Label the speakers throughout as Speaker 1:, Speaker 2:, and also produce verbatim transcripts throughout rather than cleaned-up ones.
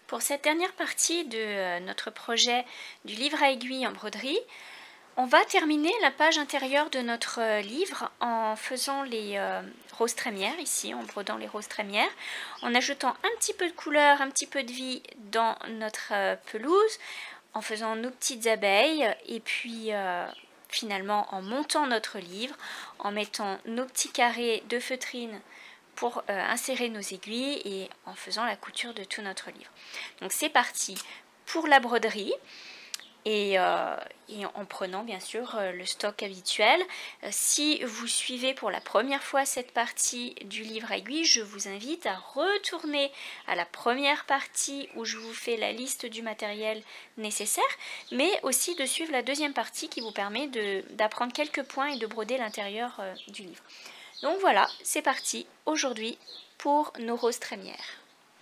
Speaker 1: Pour cette dernière partie de euh, notre projet du livre à aiguille en broderie, on va terminer la page intérieure de notre euh, livre en faisant les euh, roses trémières, ici, en brodant les roses trémières, en ajoutant un petit peu de couleur, un petit peu de vie dans notre euh, pelouse, en faisant nos petites abeilles, et puis euh, finalement en montant notre livre, en mettant nos petits carrés de feutrine pour euh, insérer nos aiguilles et en faisant la couture de tout notre livre. Donc c'est parti pour la broderie. Et, euh, et en prenant bien sûr euh, le stock habituel. Euh, si vous suivez pour la première fois cette partie du livre à aiguille, je vous invite à retourner à la première partie où je vous fais la liste du matériel nécessaire, mais aussi de suivre la deuxième partie qui vous permet d'apprendre quelques points et de broder l'intérieur euh, du livre. Donc voilà, c'est parti aujourd'hui pour nos roses trémières.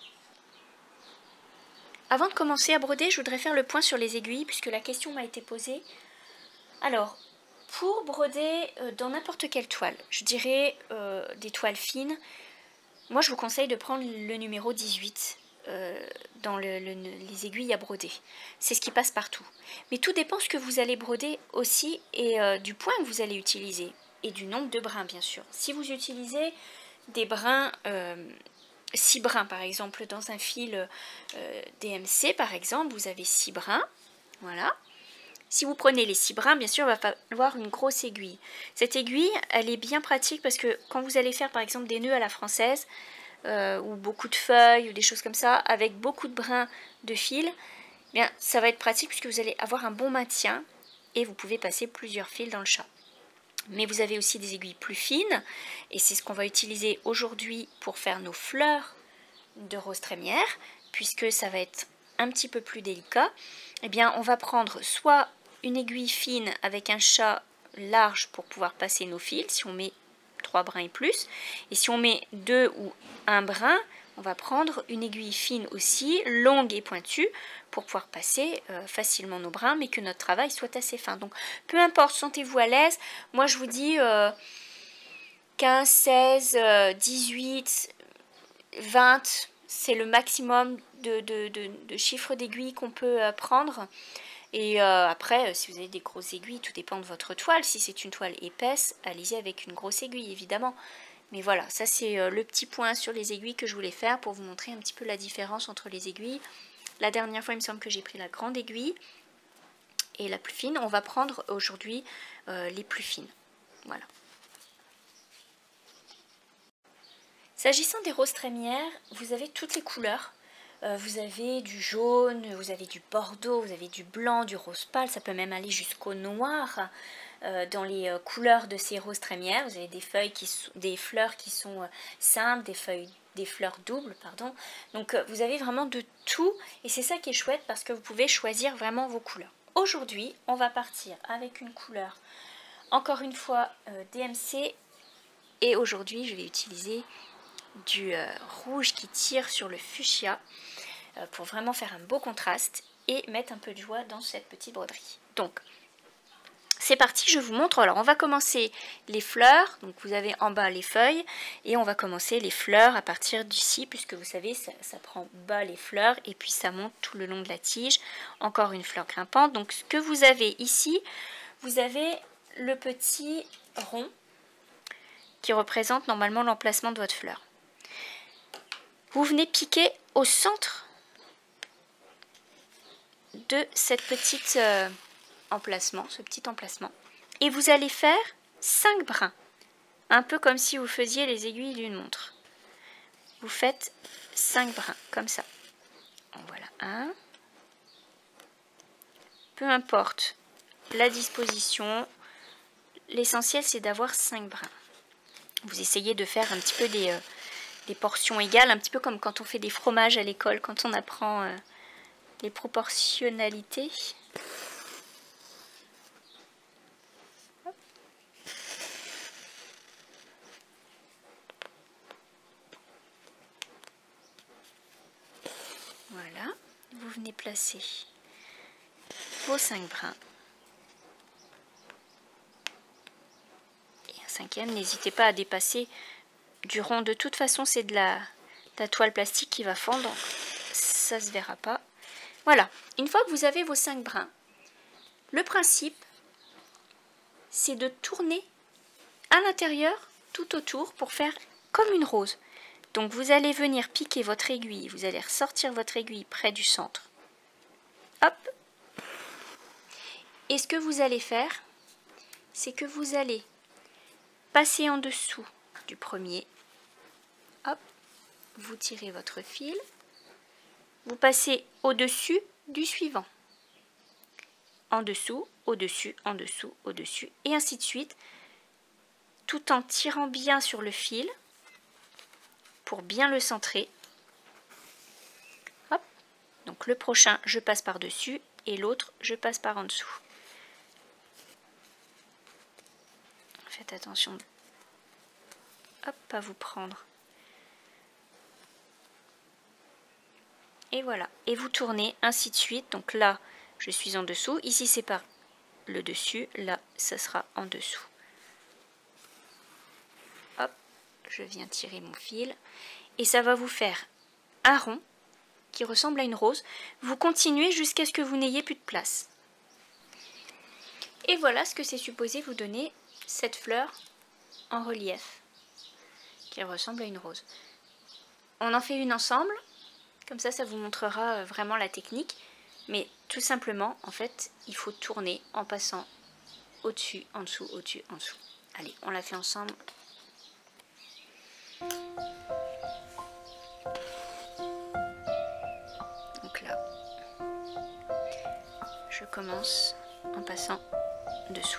Speaker 1: Avant de commencer à broder, je voudrais faire le point sur les aiguilles puisque la question m'a été posée. Alors, pour broder euh, dans n'importe quelle toile, je dirais euh, des toiles fines, moi je vous conseille de prendre le numéro dix-huit euh, dans le, le, les aiguilles à broder. C'est ce qui passe partout. Mais tout dépend ce que vous allez broder aussi et euh, du point que vous allez utiliser et du nombre de brins bien sûr. Si vous utilisez des brins... Euh, six brins par exemple dans un fil euh, D M C par exemple, vous avez six brins, voilà. Si vous prenez les six brins, bien sûr, il va falloir une grosse aiguille. Cette aiguille, elle est bien pratique parce que quand vous allez faire par exemple des nœuds à la française, euh, ou beaucoup de feuilles, ou des choses comme ça, avec beaucoup de brins de fil, bien, ça va être pratique puisque vous allez avoir un bon maintien et vous pouvez passer plusieurs fils dans le chat. Mais vous avez aussi des aiguilles plus fines, et c'est ce qu'on va utiliser aujourd'hui pour faire nos fleurs de rose trémière, puisque ça va être un petit peu plus délicat. Eh bien, on va prendre soit une aiguille fine avec un chat large pour pouvoir passer nos fils, si on met trois brins et plus, et si on met deux ou un brin, on va prendre une aiguille fine aussi, longue et pointue, pour pouvoir passer euh, facilement nos brins, mais que notre travail soit assez fin. Donc, peu importe, sentez-vous à l'aise. Moi, je vous dis euh, quinze, seize, dix-huit, vingt, c'est le maximum de, de, de, de chiffres d'aiguilles qu'on peut euh, prendre. Et euh, après, euh, si vous avez des grosses aiguilles, tout dépend de votre toile. Si c'est une toile épaisse, allez-y avec une grosse aiguille, évidemment. Mais voilà, ça c'est euh, le petit point sur les aiguilles que je voulais faire pour vous montrer un petit peu la différence entre les aiguilles. La dernière fois, il me semble que j'ai pris la grande aiguille et la plus fine. On va prendre aujourd'hui euh, les plus fines. Voilà. S'agissant des roses trémières, vous avez toutes les couleurs. Euh, vous avez du jaune, vous avez du bordeaux, vous avez du blanc, du rose pâle, ça peut même aller jusqu'au noir. Euh, dans les euh, couleurs de ces roses trémières, vous avez des feuilles qui sont, des fleurs qui sont euh, simples, des feuilles, des fleurs doubles, pardon. Donc euh, vous avez vraiment de tout et c'est ça qui est chouette parce que vous pouvez choisir vraiment vos couleurs. Aujourd'hui, on va partir avec une couleur, encore une fois euh, D M C, et aujourd'hui je vais utiliser du euh, rouge qui tire sur le fuchsia euh, pour vraiment faire un beau contraste et mettre un peu de joie dans cette petite broderie. Donc c'est parti, je vous montre. Alors on va commencer les fleurs, donc vous avez en bas les feuilles et on va commencer les fleurs à partir d'ici puisque vous savez ça, ça prend bas les fleurs et puis ça monte tout le long de la tige. Encore une fleur grimpante. Donc ce que vous avez ici, vous avez le petit rond qui représente normalement l'emplacement de votre fleur. Vous venez piquer au centre de cette petite euh, emplacement, ce petit emplacement. Et vous allez faire cinq brins. Un peu comme si vous faisiez les aiguilles d'une montre. Vous faites cinq brins, comme ça. Voilà un. Peu importe la disposition, l'essentiel c'est d'avoir cinq brins. Vous essayez de faire un petit peu des... Euh, des portions égales, un petit peu comme quand on fait des fromages à l'école, quand on apprend euh, les proportionnalités. Hop. Voilà, vous venez placer vos cinq brins. Et un cinquième, n'hésitez pas à dépasser du rond. De toute façon, c'est de la, de la toile plastique qui va fondre. ça se verra pas. Voilà, une fois que vous avez vos cinq brins, le principe, c'est de tourner à l'intérieur, tout autour, pour faire comme une rose. Donc vous allez venir piquer votre aiguille, vous allez ressortir votre aiguille près du centre. Hop. Et ce que vous allez faire, c'est que vous allez passer en dessous du premier. Hop. Vous tirez votre fil. Vous passez au-dessus du suivant. En dessous, au-dessus, en dessous, au-dessus, et ainsi de suite, tout en tirant bien sur le fil pour bien le centrer. Hop. Donc le prochain, je passe par-dessus et l'autre, je passe par en dessous. Faites attention, hop, à vous prendre. Et voilà, et vous tournez ainsi de suite. Donc là, je suis en dessous. Ici, c'est par le dessus. Là, ça sera en dessous. Hop, je viens tirer mon fil. Et ça va vous faire un rond qui ressemble à une rose. Vous continuez jusqu'à ce que vous n'ayez plus de place. Et voilà ce que c'est supposé vous donner, cette fleur en relief qui ressemble à une rose. On en fait une ensemble. Comme ça, ça vous montrera vraiment la technique. Mais tout simplement, en fait, il faut tourner en passant au-dessus, en dessous, au-dessus, en dessous. Allez, on la fait ensemble. Donc là, je commence en passant dessous.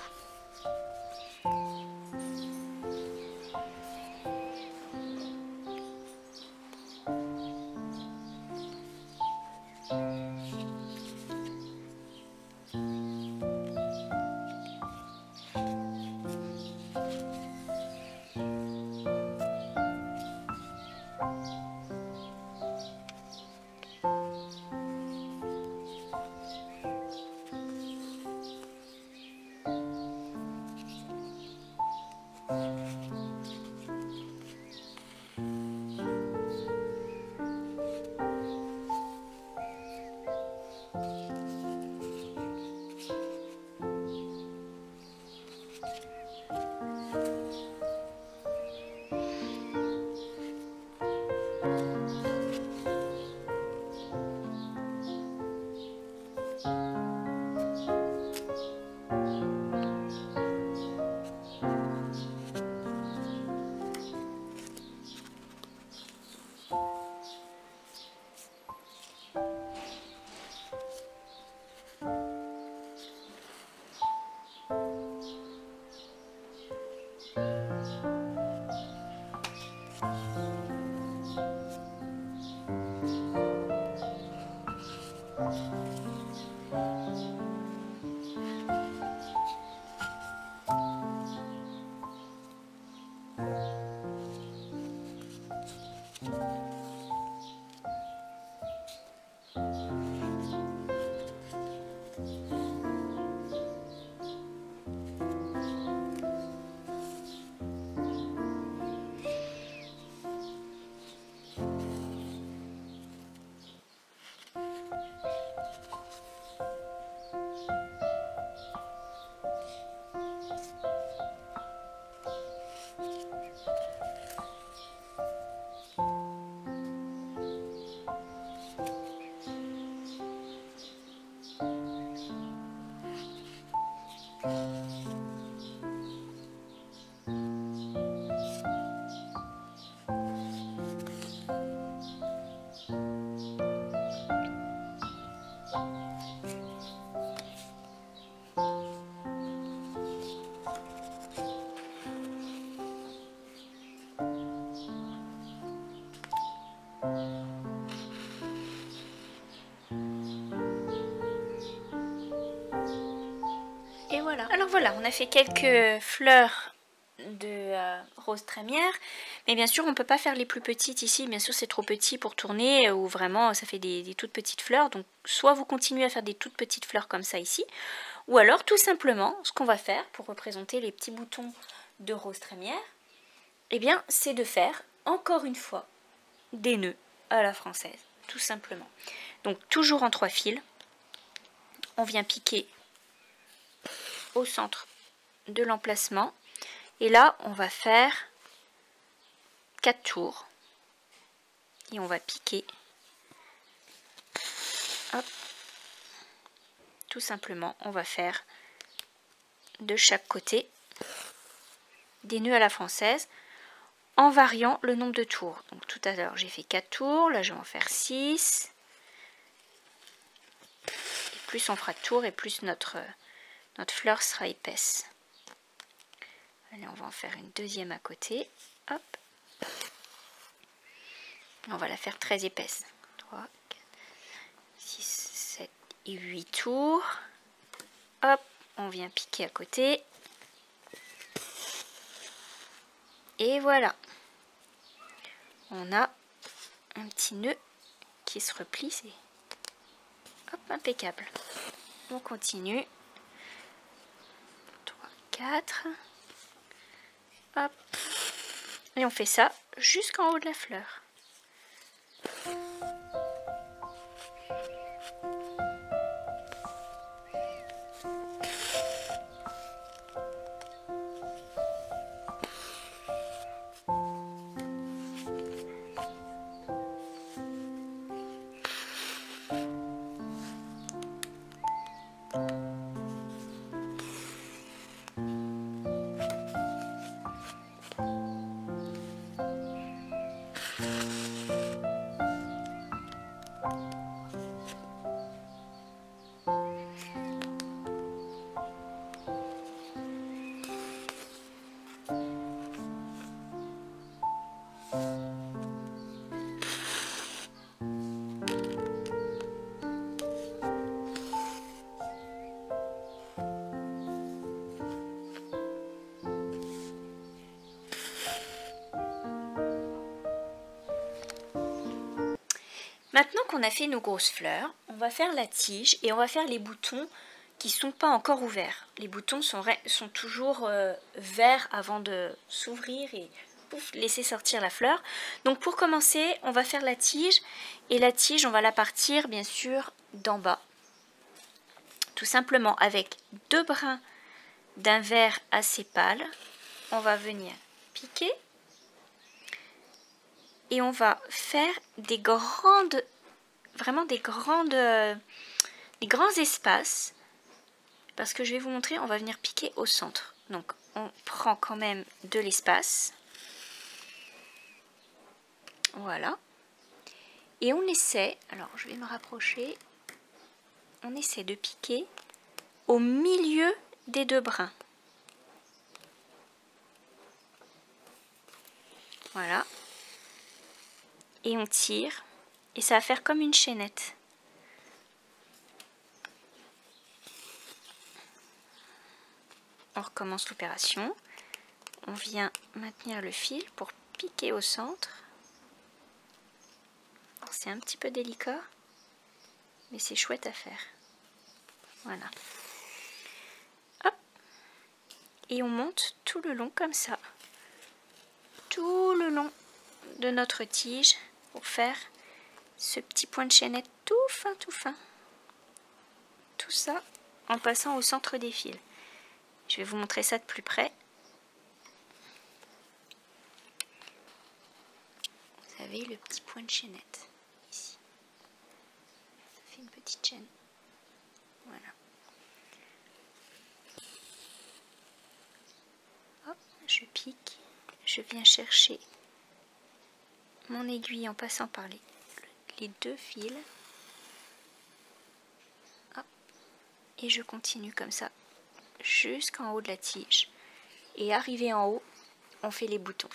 Speaker 1: Et voilà. Alors voilà, on a fait quelques fleurs de euh, rose trémière, mais bien sûr on ne peut pas faire les plus petites ici, bien sûr c'est trop petit pour tourner, ou vraiment ça fait des, des toutes petites fleurs, donc soit vous continuez à faire des toutes petites fleurs comme ça ici, ou alors tout simplement ce qu'on va faire pour représenter les petits boutons de rose trémière, eh bien c'est de faire encore une fois des nœuds à la française. tout simplement. Donc toujours en trois fils, on vient piquer au centre de l'emplacement et là on va faire quatre tours et on va piquer, hop, tout simplement on va faire de chaque côté des nœuds à la française en variant le nombre de tours. Donc tout à l'heure j'ai fait quatre tours, là je vais en faire six. Et plus on fera de tours et plus notre, notre fleur sera épaisse. Allez, on va en faire une deuxième à côté. Hop. On va la faire très épaisse. trois, quatre, six, sept et huit tours. Hop, on vient piquer à côté. Et voilà. On a un petit nœud qui se replie. C'est hop, impeccable. On continue. trois, quatre. Hop. Et on fait ça jusqu'en haut de la fleur. Maintenant qu'on a fait nos grosses fleurs, on va faire la tige et on va faire les boutons qui ne sont pas encore ouverts. Les boutons sont, sont toujours euh, verts avant de s'ouvrir et pouf, laisser sortir la fleur. Donc pour commencer, on va faire la tige et la tige, on va la partir bien sûr d'en bas. Tout simplement avec deux brins d'un vert assez pâle, on va venir piquer. Et on va faire des grandes, vraiment des grandes, euh, des grands espaces. Parce que je vais vous montrer, on va venir piquer au centre. Donc on prend quand même de l'espace. Voilà. Et on essaie, alors je vais me rapprocher. On essaie de piquer au milieu des deux brins. Voilà. Et on tire, et ça va faire comme une chaînette. On recommence l'opération. On vient maintenir le fil pour piquer au centre. C'est un petit peu délicat, mais c'est chouette à faire. Voilà. Hop. Et on monte tout le long comme ça. Tout le long de notre tige. Pour faire ce petit point de chaînette tout fin, tout fin. Tout ça en passant au centre des fils. Je vais vous montrer ça de plus près. Vous avez le petit point de chaînette ici. Ça fait une petite chaîne. Voilà. Hop, je pique. Je viens chercher mon aiguille en passant par les, les deux fils. Hop. Et je continue comme ça jusqu'en haut de la tige. Et arrivé en haut, on fait les boutons.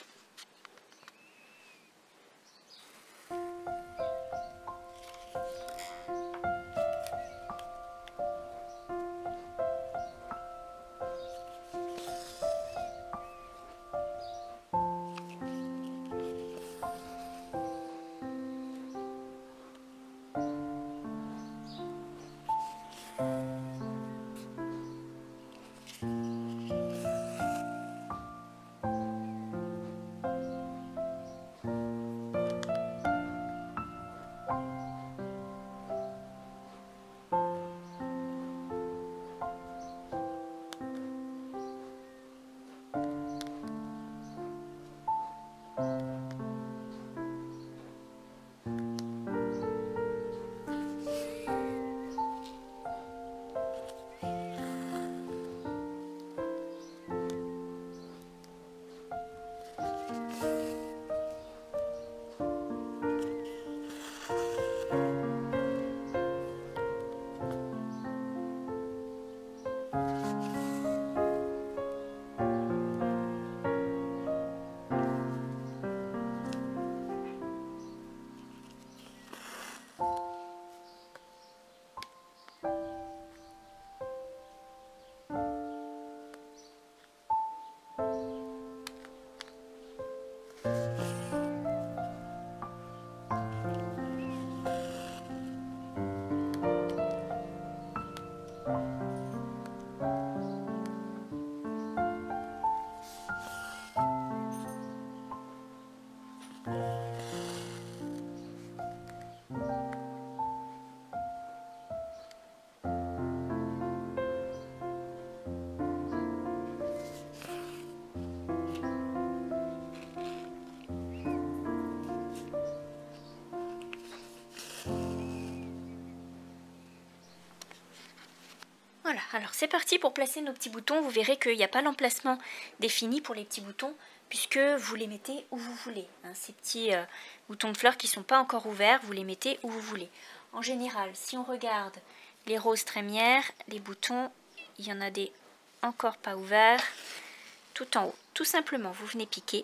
Speaker 1: Voilà, alors c'est parti pour placer nos petits boutons. Vous verrez qu'il n'y a pas l'emplacement défini pour les petits boutons, puisque vous les mettez où vous voulez. Hein, ces petits euh, boutons de fleurs qui ne sont pas encore ouverts, vous les mettez où vous voulez. En général, si on regarde les roses trémières, les boutons, il y en a des encore pas ouverts, tout en haut. Tout simplement, vous venez piquer,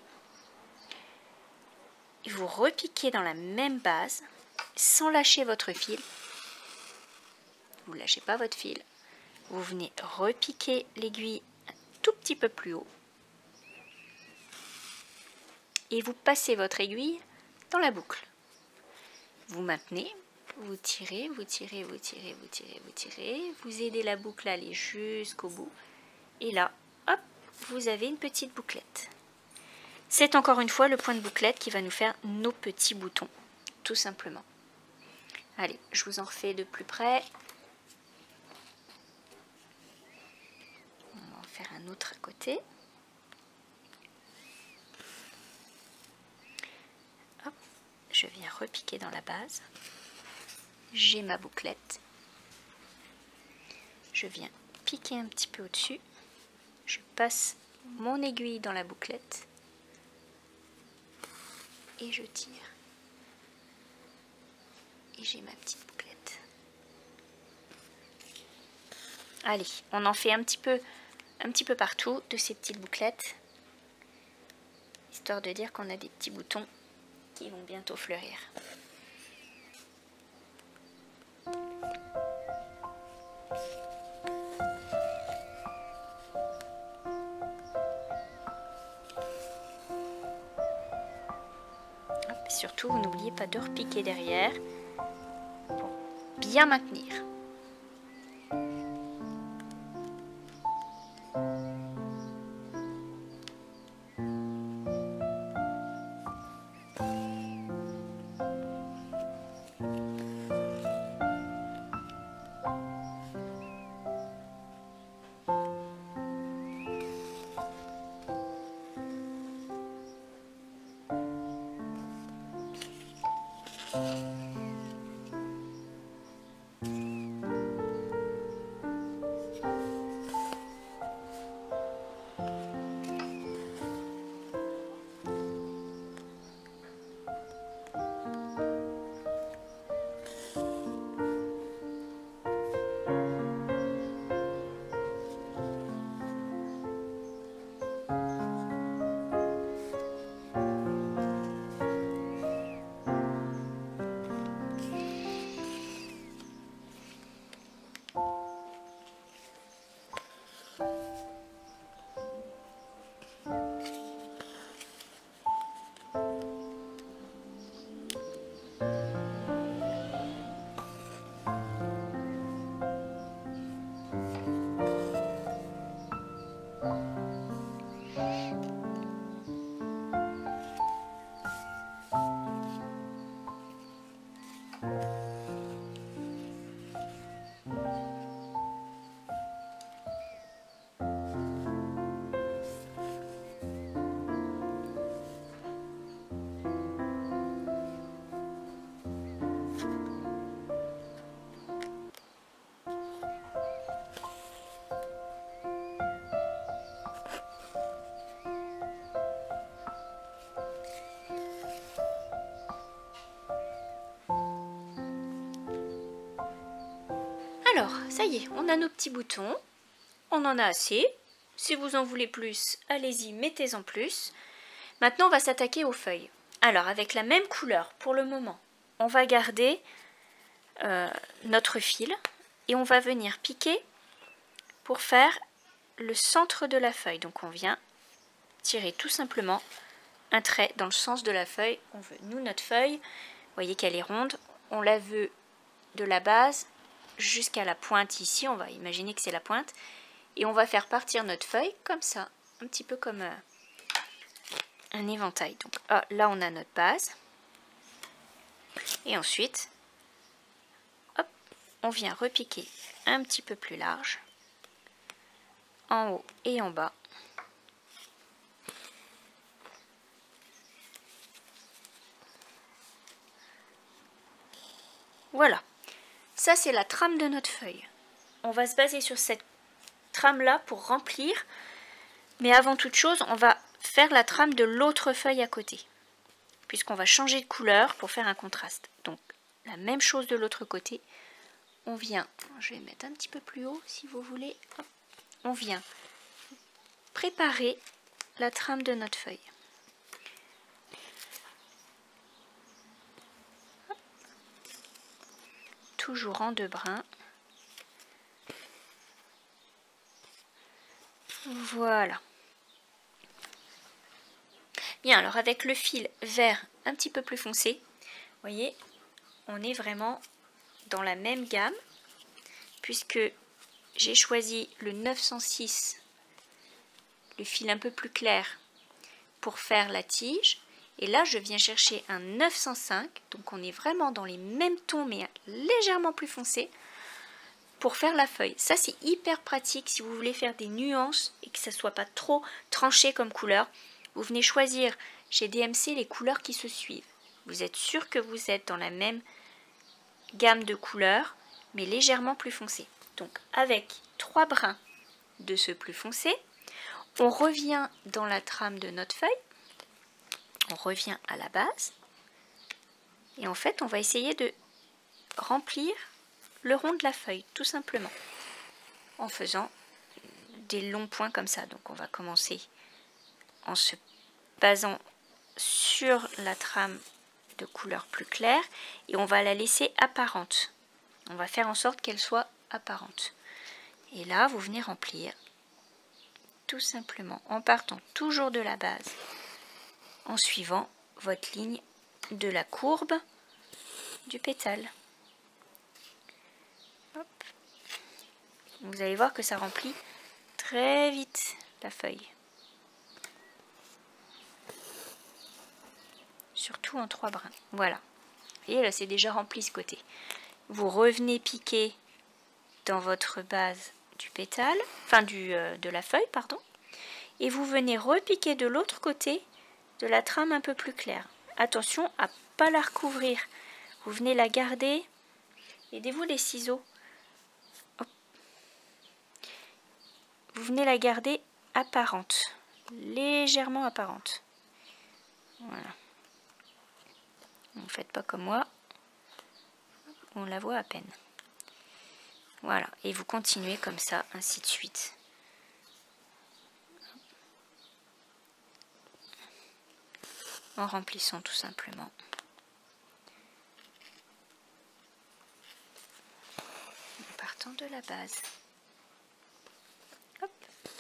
Speaker 1: et vous repiquez dans la même base, sans lâcher votre fil. Vous ne lâchez pas votre fil. Vous venez repiquer l'aiguille un tout petit peu plus haut et vous passez votre aiguille dans la boucle. Vous maintenez, vous tirez, vous tirez, vous tirez, vous tirez, vous tirez, vous aidez la boucle à aller jusqu'au bout et là, hop, vous avez une petite bouclette. C'est encore une fois le point de bouclette qui va nous faire nos petits boutons, tout simplement. Allez, je vous en refais de plus près. Faire un autre à côté. Hop, je viens repiquer dans la base. J'ai ma bouclette. Je viens piquer un petit peu au-dessus. Je passe mon aiguille dans la bouclette. Et je tire. Et j'ai ma petite bouclette. Allez, on en fait un petit peu un petit peu partout de ces petites bouclettes, histoire de dire qu'on a des petits boutons qui vont bientôt fleurir. Hop, surtout, vous n'oubliez pas de repiquer derrière pour bien maintenir. Alors, ça y est, on a nos petits boutons, on en a assez. Si vous en voulez plus, allez-y, mettez-en plus. Maintenant, on va s'attaquer aux feuilles. Alors, avec la même couleur, pour le moment, on va garder euh, notre fil et on va venir piquer pour faire le centre de la feuille. Donc, on vient tirer tout simplement un trait dans le sens de la feuille. On veut, nous, notre feuille, vous voyez qu'elle est ronde, on la veut de la base jusqu'à la pointe ici, on va imaginer que c'est la pointe, et on va faire partir notre feuille comme ça, un petit peu comme euh, un éventail. Donc ah, là on a notre base, et ensuite on vient repiquer un petit peu plus large, en haut et en bas. Voilà, ça c'est la trame de notre feuille. On va se baser sur cette trame là pour remplir, mais avant toute chose on va faire la trame de l'autre feuille à côté, puisqu'on va changer de couleur pour faire un contraste. Donc la même chose de l'autre côté, on vient, je vais mettre un petit peu plus haut si vous voulez, hop, on vient préparer la trame de notre feuille. Hop. Toujours en deux brins. Voilà. Bien, alors avec le fil vert un petit peu plus foncé, vous voyez, on est vraiment dans la même gamme, puisque j'ai choisi le neuf cent six, le fil un peu plus clair, pour faire la tige. Et là, je viens chercher un neuf cent cinq, donc on est vraiment dans les mêmes tons, mais légèrement plus foncés, pour faire la feuille. Ça, c'est hyper pratique si vous voulez faire des nuances et que ça ne soit pas trop tranché comme couleur. Vous venez choisir chez D M C les couleurs qui se suivent. Vous êtes sûr que vous êtes dans la même gamme de couleurs, mais légèrement plus foncé. Donc, avec trois brins de ce plus foncé, on revient dans la trame de notre feuille. On revient à la base. Et en fait, on va essayer de remplir le rond de la feuille, tout simplement, en faisant des longs points comme ça. Donc, on va commencer en se basant sur la trame de couleur plus claire et on va la laisser apparente. On va faire en sorte qu'elle soit apparente. Et là, vous venez remplir tout simplement en partant toujours de la base, en suivant votre ligne de la courbe du pétale. Hop. Vous allez voir que ça remplit très vite la feuille. Surtout en trois brins. Voilà. Et là, c'est déjà rempli ce côté. Vous revenez piquer dans votre base du pétale, enfin du, euh, de la feuille, pardon. Et vous venez repiquer de l'autre côté de la trame un peu plus claire. Attention à ne pas la recouvrir. Vous venez la garder. Aidez-vous les ciseaux. Hop. Vous venez la garder apparente. Légèrement apparente. Voilà. Ne faites pas comme moi, on la voit à peine. Voilà, et vous continuez comme ça, ainsi de suite. En remplissant tout simplement. En partant de la base. Hop.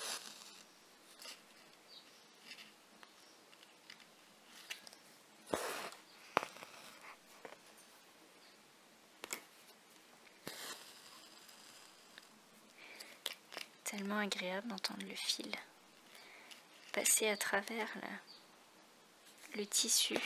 Speaker 1: Tellement agréable d'entendre le fil passer à travers le, le tissu.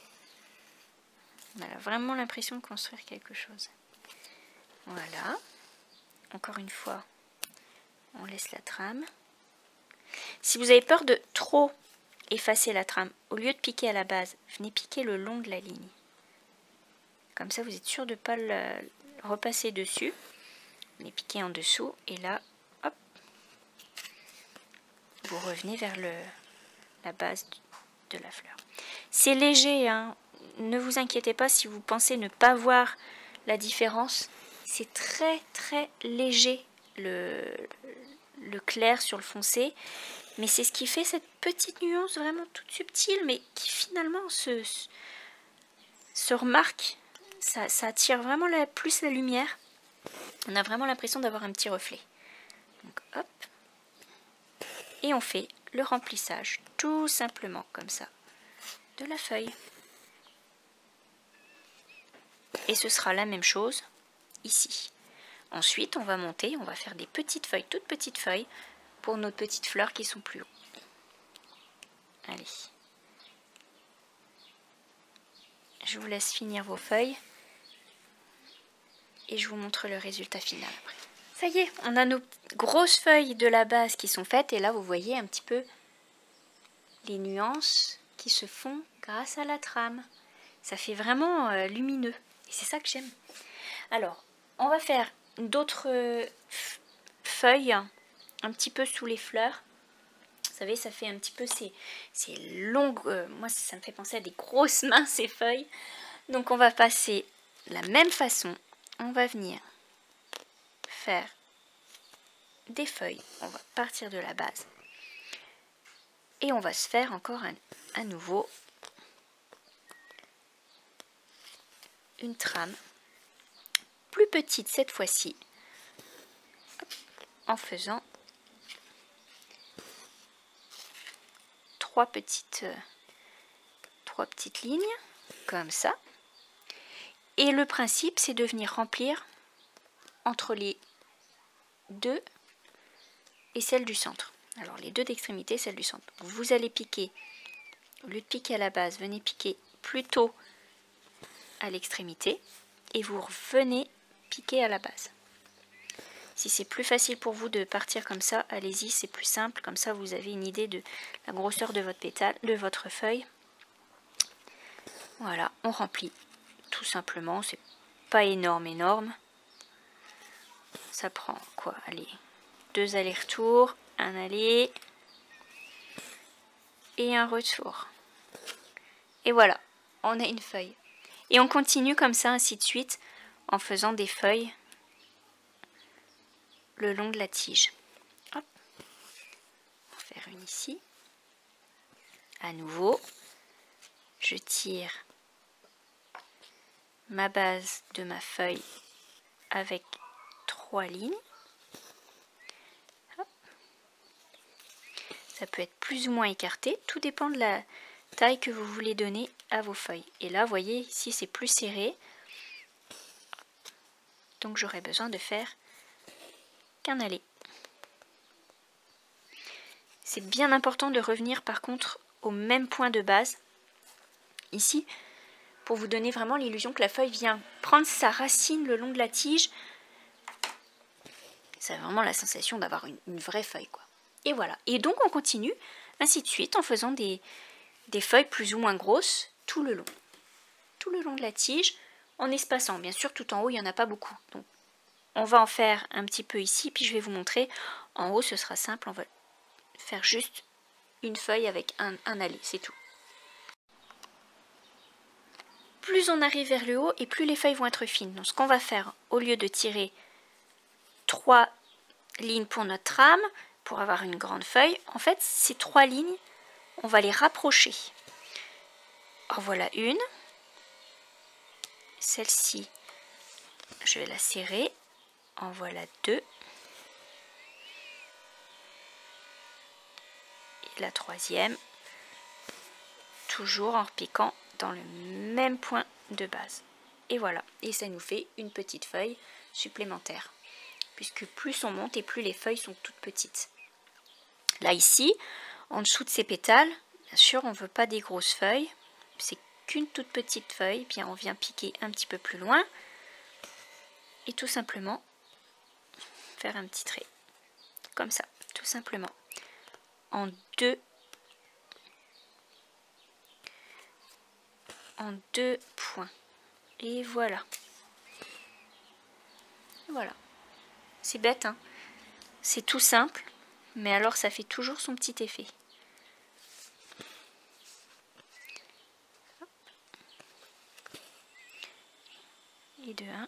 Speaker 1: On a vraiment l'impression de construire quelque chose. Voilà. Encore une fois, on laisse la trame. Si vous avez peur de trop effacer la trame, au lieu de piquer à la base, venez piquer le long de la ligne. Comme ça, vous êtes sûr de ne pas le repasser dessus. Venez piquer en dessous et là, hop, vous revenez vers le, la base de la fleur. C'est léger, hein. Ne vous inquiétez pas si vous pensez ne pas voir la différence. C'est très très léger le, le clair sur le foncé. Mais c'est ce qui fait cette petite nuance vraiment toute subtile, mais qui finalement se, se remarque. Ça, ça attire vraiment la, plus la lumière. On a vraiment l'impression d'avoir un petit reflet. Donc hop. Et on fait le remplissage tout simplement comme ça de la feuille. Et ce sera la même chose ici. Ensuite, on va monter, on va faire des petites feuilles, toutes petites feuilles, pour nos petites fleurs qui sont plus haut. Allez. Je vous laisse finir vos feuilles. et je vous montre le résultat final après. Ça y est, on a nos grosses feuilles de la base qui sont faites et là vous voyez un petit peu les nuances qui se font grâce à la trame. Ça fait vraiment euh, lumineux et c'est ça que j'aime. Alors, on va faire d'autres euh, feuilles un petit peu sous les fleurs. Vous savez, ça fait un petit peu ces, ces longues... Euh, moi, ça me fait penser à des grosses mains, ces feuilles. Donc, on va passer de la même façon. On va venir faire des feuilles. On va partir de la base. Et on va se faire encore un, à nouveau une trame. Plus petite cette fois-ci. En faisant trois petites, euh, trois petites lignes, comme ça. Et le principe, c'est de venir remplir entre les deux et celle du centre. Alors, les deux d'extrémité, celle du centre. Vous allez piquer, au lieu de piquer à la base, venez piquer plutôt à l'extrémité et vous revenez piquer à la base. Si c'est plus facile pour vous de partir comme ça, allez-y, c'est plus simple. Comme ça, vous avez une idée de la grosseur de votre pétale, de votre feuille. Voilà, on remplit tout simplement. C'est pas énorme, énorme. Ça prend quoi? Allez, deux allers-retours, un aller et un retour. Et voilà, on a une feuille. Et on continue comme ça, ainsi de suite, en faisant des feuilles le long de la tige. Hop. On va faire une ici. À nouveau, je tire ma base de ma feuille avec trois lignes. Hop. Ça peut être plus ou moins écarté, tout dépend de la taille que vous voulez donner à vos feuilles. Et là, vous voyez, ici c'est plus serré. Donc j'aurai besoin de faire qu'un aller. C'est bien important de revenir par contre au même point de base, ici, pour vous donner vraiment l'illusion que la feuille vient prendre sa racine le long de la tige. C'est vraiment la sensation d'avoir une, une vraie feuille, quoi. Et voilà. Et donc on continue ainsi de suite en faisant des, des feuilles plus ou moins grosses tout le long. Tout le long de la tige, en espaçant. Bien sûr, tout en haut, il n'y en a pas beaucoup. Donc on va en faire un petit peu ici, puis je vais vous montrer. En haut, ce sera simple, on va faire juste une feuille avec un, un aller, c'est tout. Plus on arrive vers le haut et plus les feuilles vont être fines. Donc ce qu'on va faire, au lieu de tirer trois lignes pour notre trame, pour avoir une grande feuille, en fait, ces trois lignes, on va les rapprocher. En voilà une. Celle-ci, je vais la serrer. En voilà deux. Et la troisième, toujours en repiquant dans le même point de base. Et voilà. Et ça nous fait une petite feuille supplémentaire. Puisque plus on monte et plus les feuilles sont toutes petites. Là, ici, en dessous de ces pétales, bien sûr, on ne veut pas des grosses feuilles. C'est qu'une toute petite feuille. Puis on vient piquer un petit peu plus loin. Et tout simplement faire un petit trait. Comme ça, tout simplement. En deux, en deux points. Et voilà. Voilà. C'est bête, hein. C'est tout simple, mais alors ça fait toujours son petit effet. Et de un.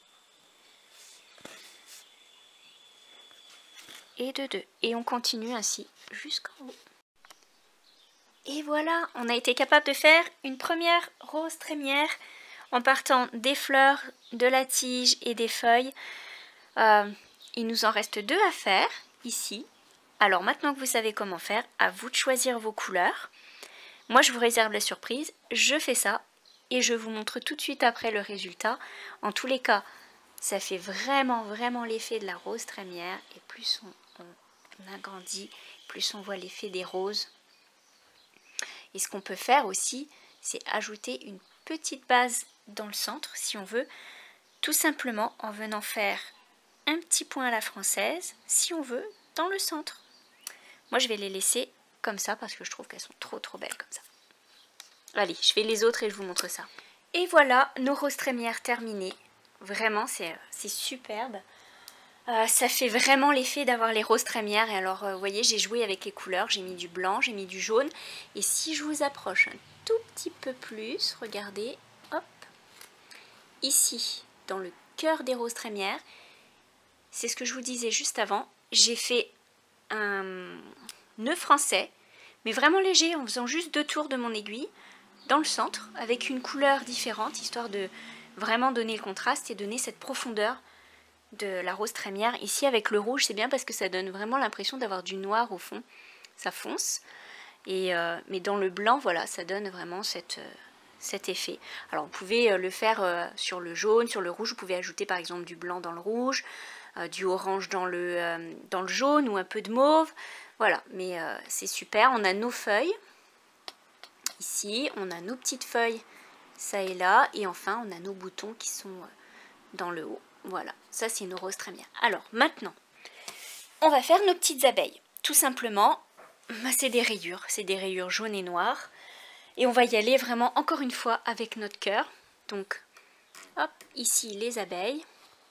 Speaker 1: Et de deux. Et on continue ainsi jusqu'en haut. Et voilà, on a été capable de faire une première rose trémière en partant des fleurs, de la tige et des feuilles. Euh, il nous en reste deux à faire ici. Alors maintenant que vous savez comment faire, à vous de choisir vos couleurs. Moi je vous réserve la surprise, je fais ça et je vous montre tout de suite après le résultat. En tous les cas, ça fait vraiment vraiment l'effet de la rose trémière et plus on, on agrandit, plus on voit l'effet des roses. Et ce qu'on peut faire aussi, c'est ajouter une petite base dans le centre si on veut Tout simplement en venant faire un petit point à la française, si on veut, dans le centre. Moi, je vais les laisser comme ça parce que je trouve qu'elles sont trop trop belles comme ça. Allez, je fais les autres et je vous montre ça. Et voilà, nos roses trémières terminées. Vraiment, c'est superbe. Euh, ça fait vraiment l'effet d'avoir les roses trémières. Et alors, euh, vous voyez, j'ai joué avec les couleurs. J'ai mis du blanc, j'ai mis du jaune. Et si je vous approche un tout petit peu plus, regardez, hop, ici, dans le cœur des roses trémières, c'est ce que je vous disais juste avant. J'ai fait un nœud français, mais vraiment léger, en faisant juste deux tours de mon aiguille dans le centre, avec une couleur différente, histoire de vraiment donner le contraste et donner cette profondeur de la rose trémière. Ici, avec le rouge, c'est bien parce que ça donne vraiment l'impression d'avoir du noir au fond. Ça fonce. Et, euh, mais dans le blanc, voilà, ça donne vraiment cette, euh, cet effet. Alors, vous pouvez euh, le faire euh, sur le jaune, sur le rouge. Vous pouvez ajouter par exemple du blanc dans le rouge, euh, du orange dans le, euh, dans le jaune ou un peu de mauve. Voilà, mais euh, c'est super. On a nos feuilles. Ici, on a nos petites feuilles, ça et là. Et enfin, on a nos boutons qui sont dans le haut. Voilà, ça c'est nos roses trémières. Alors, maintenant, on va faire nos petites abeilles. Tout simplement, bah, c'est des rayures. C'est des rayures jaunes et noires. Et on va y aller vraiment, encore une fois, avec notre cœur. Donc, hop, ici, les abeilles.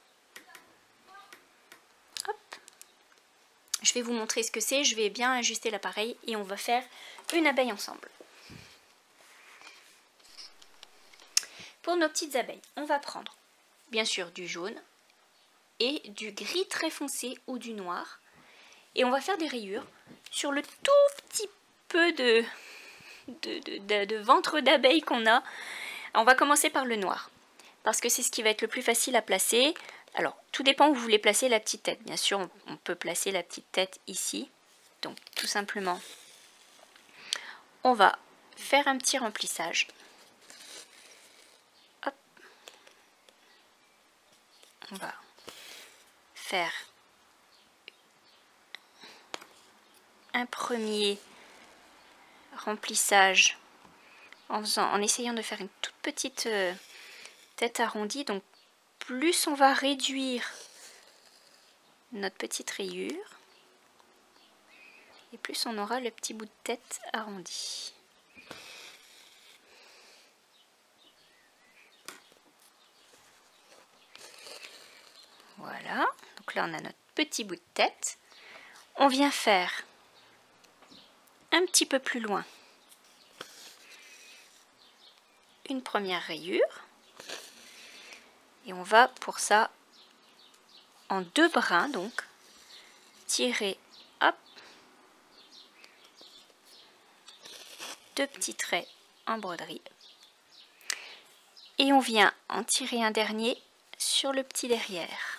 Speaker 1: Hop. Je vais vous montrer ce que c'est. Je vais bien ajuster l'appareil et on va faire une abeille ensemble. Pour nos petites abeilles, on va prendre bien sûr du jaune et du gris très foncé ou du noir. Et on va faire des rayures sur le tout petit peu de, de, de, de, de ventre d'abeille qu'on a. On va commencer par le noir, parce que c'est ce qui va être le plus facile à placer. Alors, tout dépend où vous voulez placer la petite tête. Bien sûr, on, on peut placer la petite tête ici. Donc, tout simplement, on va faire un petit remplissage. On va faire un premier remplissage en, faisant, en essayant de faire une toute petite euh, tête arrondie. Donc plus on va réduire notre petite rayure et plus on aura le petit bout de tête arrondi. Voilà, donc là on a notre petit bout de tête. On vient faire un petit peu plus loin une première rayure. Et on va pour ça, en deux brins donc, tirer, hop, deux petits traits en broderie. Et on vient en tirer un dernier sur le petit derrière.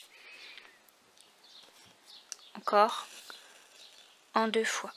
Speaker 1: Encore en deux fois.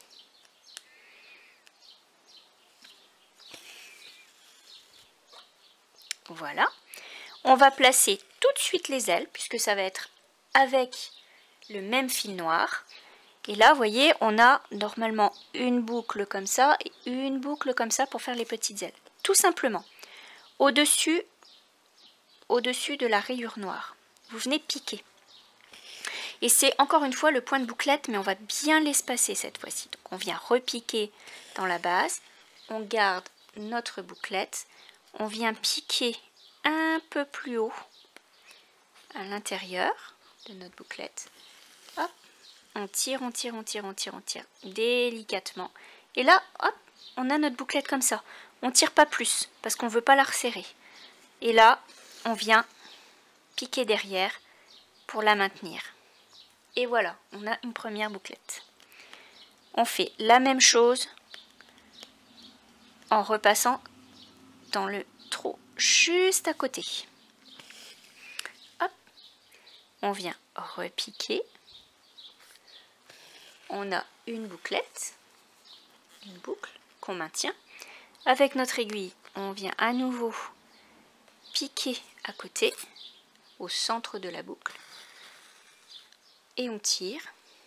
Speaker 1: Voilà. On va placer tout de suite les ailes, puisque ça va être avec le même fil noir. Et là, vous voyez, on a normalement une boucle comme ça et une boucle comme ça pour faire les petites ailes. Tout simplement, au-dessus, au-dessus de la rayure noire, vous venez piquer. Et c'est encore une fois le point de bouclette, mais on va bien l'espacer cette fois-ci. Donc on vient repiquer dans la base, on garde notre bouclette, on vient piquer un peu plus haut à l'intérieur de notre bouclette. Hop, on tire, on tire, on tire, on tire, on tire délicatement. Et là, hop, on a notre bouclette comme ça. On tire pas plus parce qu'on ne veut pas la resserrer. Et là, on vient piquer derrière pour la maintenir. Et voilà, on a une première bouclette. On fait la même chose en repassant dans le trou juste à côté. Hop, on vient repiquer. On a une bouclette, une boucle qu'on maintient. Avec notre aiguille, on vient à nouveau piquer à côté, au centre de la boucle. Et on tire,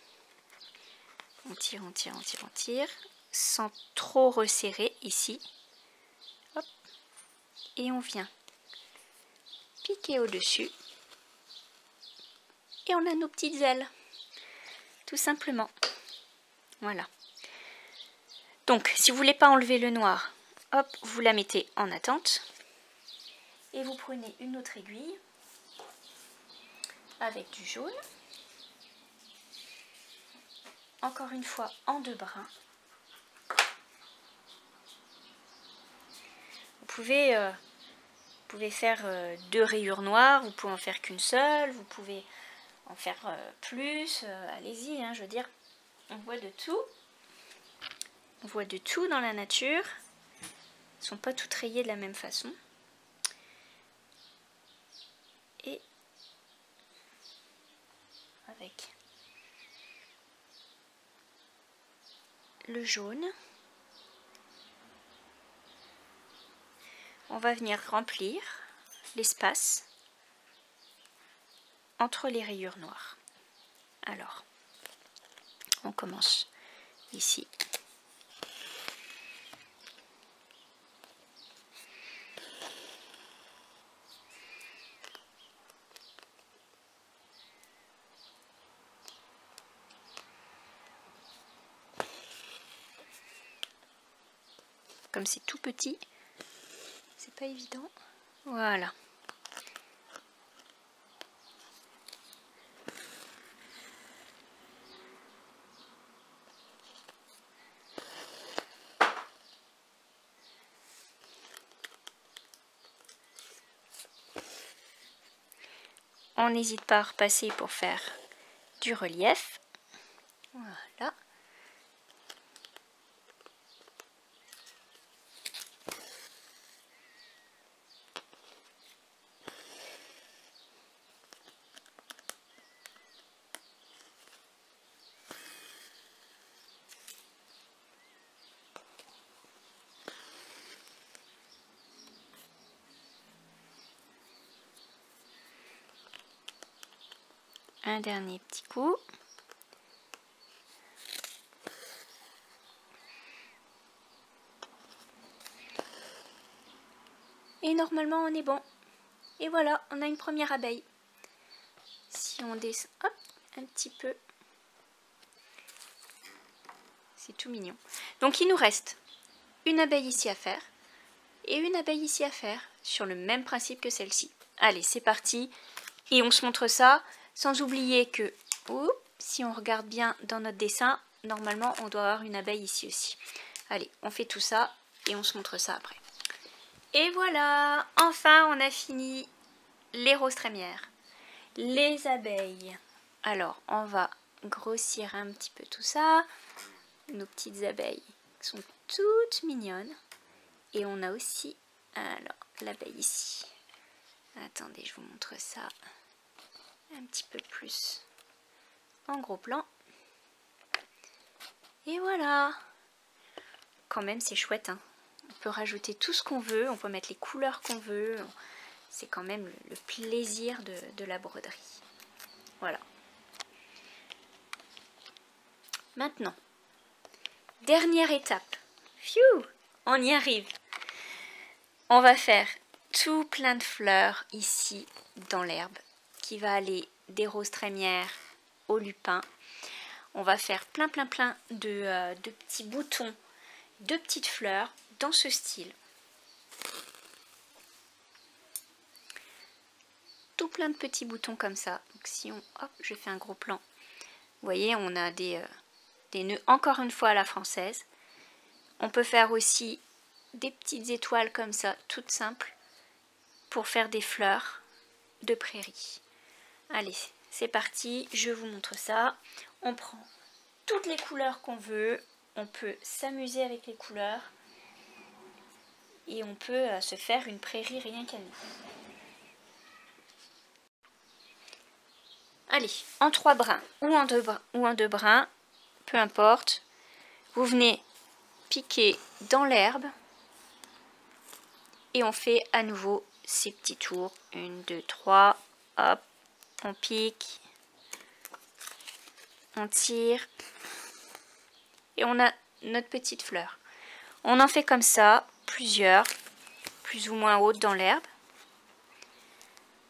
Speaker 1: on tire, on tire, on tire, on tire, sans trop resserrer ici. Hop. Et on vient piquer au-dessus. Et on a nos petites ailes. Tout simplement. Voilà. Donc, si vous ne voulez pas enlever le noir, hop, vous la mettez en attente. Et vous prenez une autre aiguille avec du jaune. Encore une fois en deux brins. Vous pouvez, euh, vous pouvez faire euh, deux rayures noires, vous pouvez en faire qu'une seule, vous pouvez en faire euh, plus, euh, allez-y, hein, je veux dire, on voit de tout. On voit de tout dans la nature. Elles ne sont pas toutes rayées de la même façon. Et avec le jaune, on va venir remplir l'espace entre les rayures noires. Alors, on commence ici. Comme c'est tout petit, c'est pas évident. Voilà. On n'hésite pas à repasser pour faire du relief. Voilà. Un dernier petit coup. Et normalement on est bon. Et voilà, on a une première abeille. Si on descend, hop, un petit peu. C'est tout mignon. Donc il nous reste une abeille ici à faire. Et une abeille ici à faire. Sur le même principe que celle-ci. Allez, c'est parti. Et on se montre ça. Sans oublier que, oups, si on regarde bien dans notre dessin, normalement on doit avoir une abeille ici aussi. Allez, on fait tout ça et on se montre ça après. Et voilà, enfin on a fini les roses trémières, les abeilles. Alors on va grossir un petit peu tout ça. Nos petites abeilles sont toutes mignonnes. Et on a aussi, alors l'abeille ici. Attendez, je vous montre ça. Un petit peu plus en gros plan. Et voilà. Quand même c'est chouette, hein. On peut rajouter tout ce qu'on veut, on peut mettre les couleurs qu'on veut. C'est quand même le, le plaisir de, de la broderie. Voilà. Maintenant, dernière étape. Phew, on y arrive. On va faire tout plein de fleurs ici dans l'herbe, qui va aller des roses trémières au lupin. On va faire plein plein plein de, euh, de petits boutons, de petites fleurs dans ce style. Tout plein de petits boutons comme ça. Donc si on, hop, je fais un gros plan. Vous voyez, on a des, euh, des nœuds encore une fois à la française. On peut faire aussi des petites étoiles comme ça, toutes simples, pour faire des fleurs de prairie. Allez, c'est parti, je vous montre ça. On prend toutes les couleurs qu'on veut, on peut s'amuser avec les couleurs et on peut euh, se faire une prairie rien qu'à nous. Allez, en trois brins ou en deux brins, ou en deux brins, peu importe, vous venez piquer dans l'herbe et on fait à nouveau ces petits tours. Une, deux, trois, hop, on pique, on tire et on a notre petite fleur. On en fait comme ça, plusieurs, plus ou moins hautes dans l'herbe.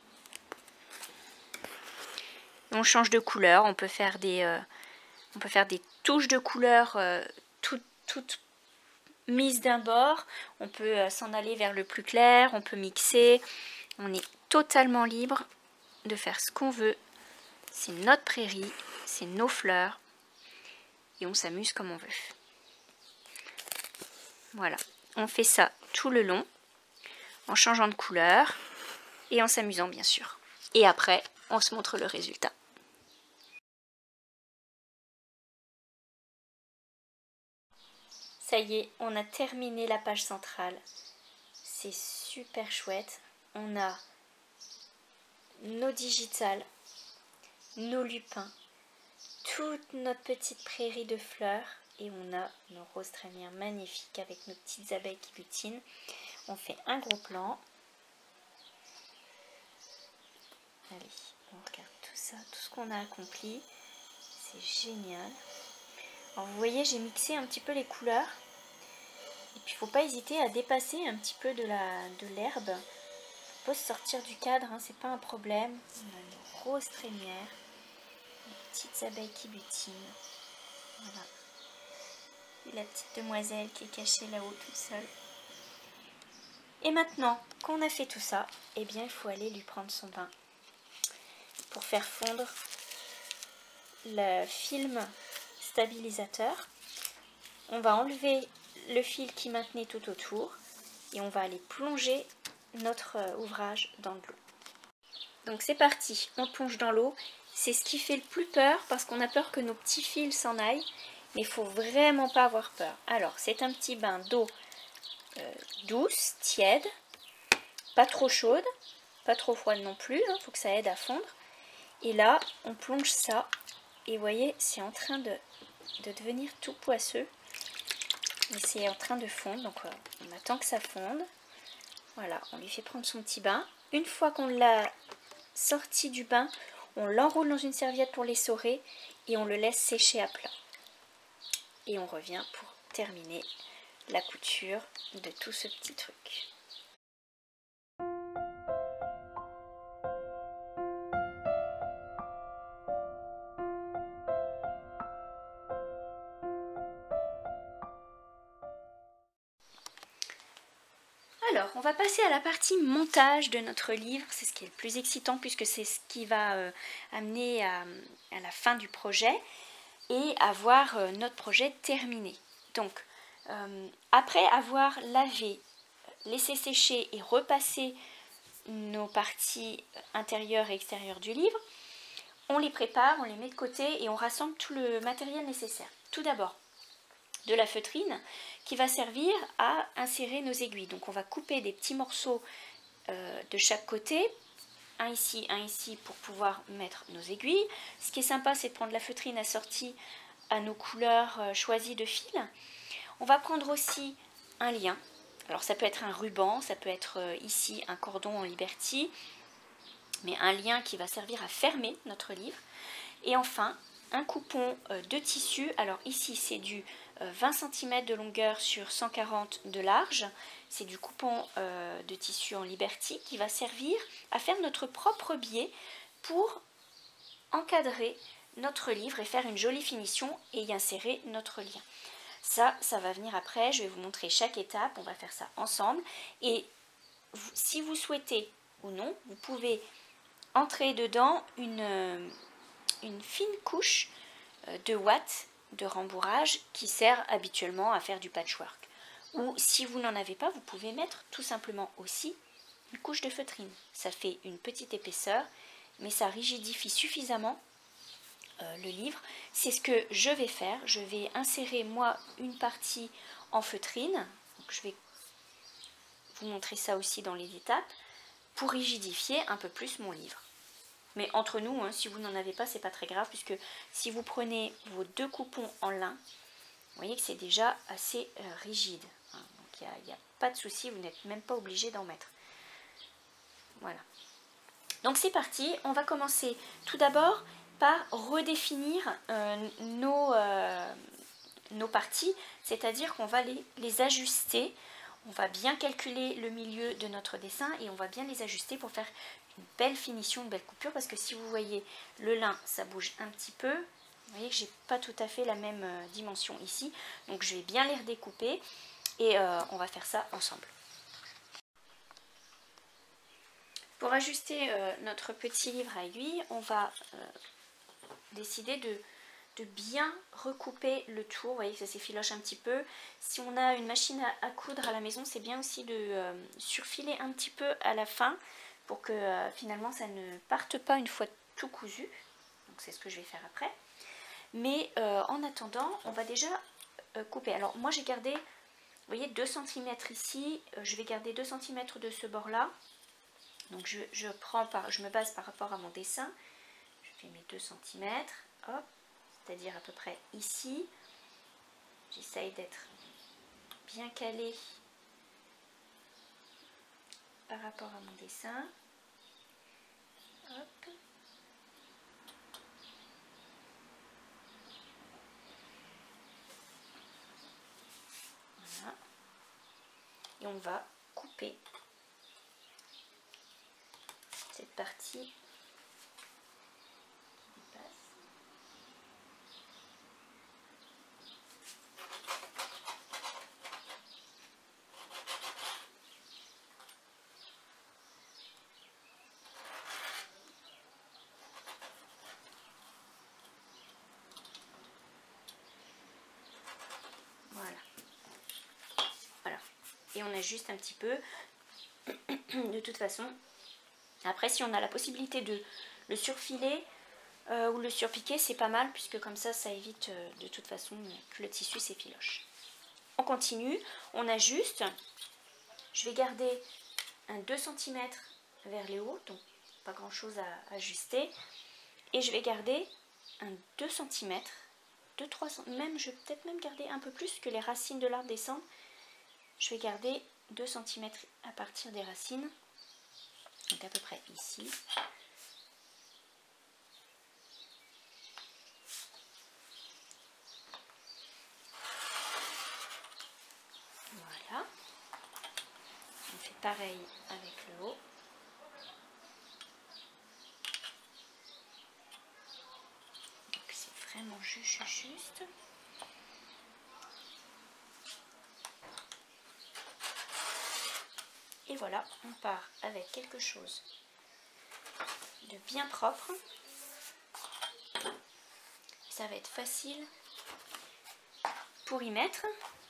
Speaker 1: on change de couleur, on peut faire des, euh, on peut faire des touches de couleur euh, toutes, toutes mises d'un bord, on peut euh, s'en aller vers le plus clair, on peut mixer, on est totalement libre de faire ce qu'on veut. C'est notre prairie, c'est nos fleurs et on s'amuse comme on veut. Voilà, on fait ça tout le long en changeant de couleur et en s'amusant bien sûr. Et après, on se montre le résultat. Ça y est, on a terminé la page centrale. C'est super chouette. On a nos digitales, nos lupins, toute notre petite prairie de fleurs et on a nos roses trémières magnifiques avec nos petites abeilles qui butinent. On fait un gros plan. Allez, on regarde tout ça, tout ce qu'on a accompli. C'est génial. Alors vous voyez, j'ai mixé un petit peu les couleurs. Et puis il ne faut pas hésiter à dépasser un petit peu de la de l'herbe. Il ne faut pas se sortir du cadre, hein, c'est pas un problème. On a nos roses trémières, les petites abeilles qui butinent. Voilà. Et la petite demoiselle qui est cachée là-haut toute seule. Et maintenant qu'on a fait tout ça, eh bien il faut aller lui prendre son bain. Pour faire fondre le film stabilisateur, on va enlever le fil qui maintenait tout autour et on va aller plonger notre ouvrage dans de l'eau. Donc c'est parti, on plonge dans l'eau. C'est ce qui fait le plus peur parce qu'on a peur que nos petits fils s'en aillent, mais il faut vraiment pas avoir peur. Alors c'est un petit bain d'eau euh, douce, tiède, pas trop chaude, pas trop froide non plus, il hein, faut que ça aide à fondre. Et là, on plonge ça, et vous voyez, c'est en train de, de devenir tout poisseux. Et c'est en train de fondre, donc on attend que ça fonde. Voilà, on lui fait prendre son petit bain. Une fois qu'on l'a sorti du bain, on l'enroule dans une serviette pour l'essorer et on le laisse sécher à plat. Et on revient pour terminer la couture de tout ce petit truc. Alors, on va passer à la partie montage de notre livre. C'est ce qui est le plus excitant puisque c'est ce qui va euh, amener à, à la fin du projet et à voir euh, notre projet terminé. Donc, euh, après avoir lavé, laissé sécher et repassé nos parties intérieures et extérieures du livre, on les prépare, on les met de côté et on rassemble tout le matériel nécessaire. Tout d'abord, de la feutrine qui va servir à insérer nos aiguilles. Donc on va couper des petits morceaux euh, de chaque côté, un ici, un ici pour pouvoir mettre nos aiguilles. Ce qui est sympa, c'est de prendre la feutrine assortie à nos couleurs euh, choisies de fil. On va prendre aussi un lien. Alors ça peut être un ruban, ça peut être euh, ici un cordon en Liberty, mais un lien qui va servir à fermer notre livre. Et enfin, un coupon euh, de tissu. Alors ici, c'est du euh, vingt centimètres de longueur sur cent quarante de large. C'est du coupon euh, de tissu en Liberty qui va servir à faire notre propre biais pour encadrer notre livre et faire une jolie finition et y insérer notre lien. Ça, ça va venir après. Je vais vous montrer chaque étape. On va faire ça ensemble. Et vous, si vous souhaitez ou non, vous pouvez entrer dedans une... Euh, une fine couche de ouate de rembourrage qui sert habituellement à faire du patchwork. Ou si vous n'en avez pas, vous pouvez mettre tout simplement aussi une couche de feutrine. Ça fait une petite épaisseur, mais ça rigidifie suffisamment euh, le livre. C'est ce que je vais faire. Je vais insérer moi une partie en feutrine. Donc, je vais vous montrer ça aussi dans les étapes pour rigidifier un peu plus mon livre. Mais entre nous, hein, si vous n'en avez pas, c'est pas très grave, puisque si vous prenez vos deux coupons en lin, vous voyez que c'est déjà assez euh, rigide. Hein, donc il n'y a, a pas de souci, vous n'êtes même pas obligé d'en mettre. Voilà. Donc c'est parti, on va commencer tout d'abord par redéfinir euh, nos, euh, nos parties, c'est-à-dire qu'on va les, les ajuster. On va bien calculer le milieu de notre dessin et on va bien les ajuster pour faire une belle finition, une belle coupure, parce que si vous voyez le lin, ça bouge un petit peu. Vous voyez que j'ai pas tout à fait la même euh, dimension ici, donc je vais bien les redécouper et euh, on va faire ça ensemble. Pour ajuster euh, notre petit livre à aiguille, on va euh, décider de, de bien recouper le tour. Vous voyez que ça s'effiloche un petit peu. Si on a une machine à, à coudre à la maison, c'est bien aussi de euh, surfiler un petit peu à la fin pour que euh, finalement ça ne parte pas une fois tout cousu. Donc c'est ce que je vais faire après. Mais euh, en attendant, on va déjà euh, couper. Alors moi j'ai gardé, vous voyez, deux centimètres ici. Euh, je vais garder deux centimètres de ce bord-là. Donc je, je, prends par, je me base par rapport à mon dessin. Je fais mes deux centimètres, hop, c'est-à-dire à peu près ici. J'essaye d'être bien calé par rapport à mon dessin. Hop. Voilà. Et on va couper cette partie qui dépasse. Voilà. Voilà. Et on ajuste un petit peu. De toute façon, après si on a la possibilité de le surfiler euh, ou le surpiquer, c'est pas mal, puisque comme ça, ça évite euh, de toute façon que le tissu s'effiloche. On continue, on ajuste. Je vais garder un deux centimètres vers les hauts, donc pas grand chose à ajuster. Et je vais garder un deux centimètres, deux trois centimètres, même, je vais peut-être même garder un peu plus que les racines de l'arbre descendent. Je vais garder deux centimètres à partir des racines, donc à peu près ici. Voilà. On fait pareil avec le haut. Donc c'est vraiment juste, juste. Et voilà, on part avec quelque chose de bien propre. Ça va être facile pour y mettre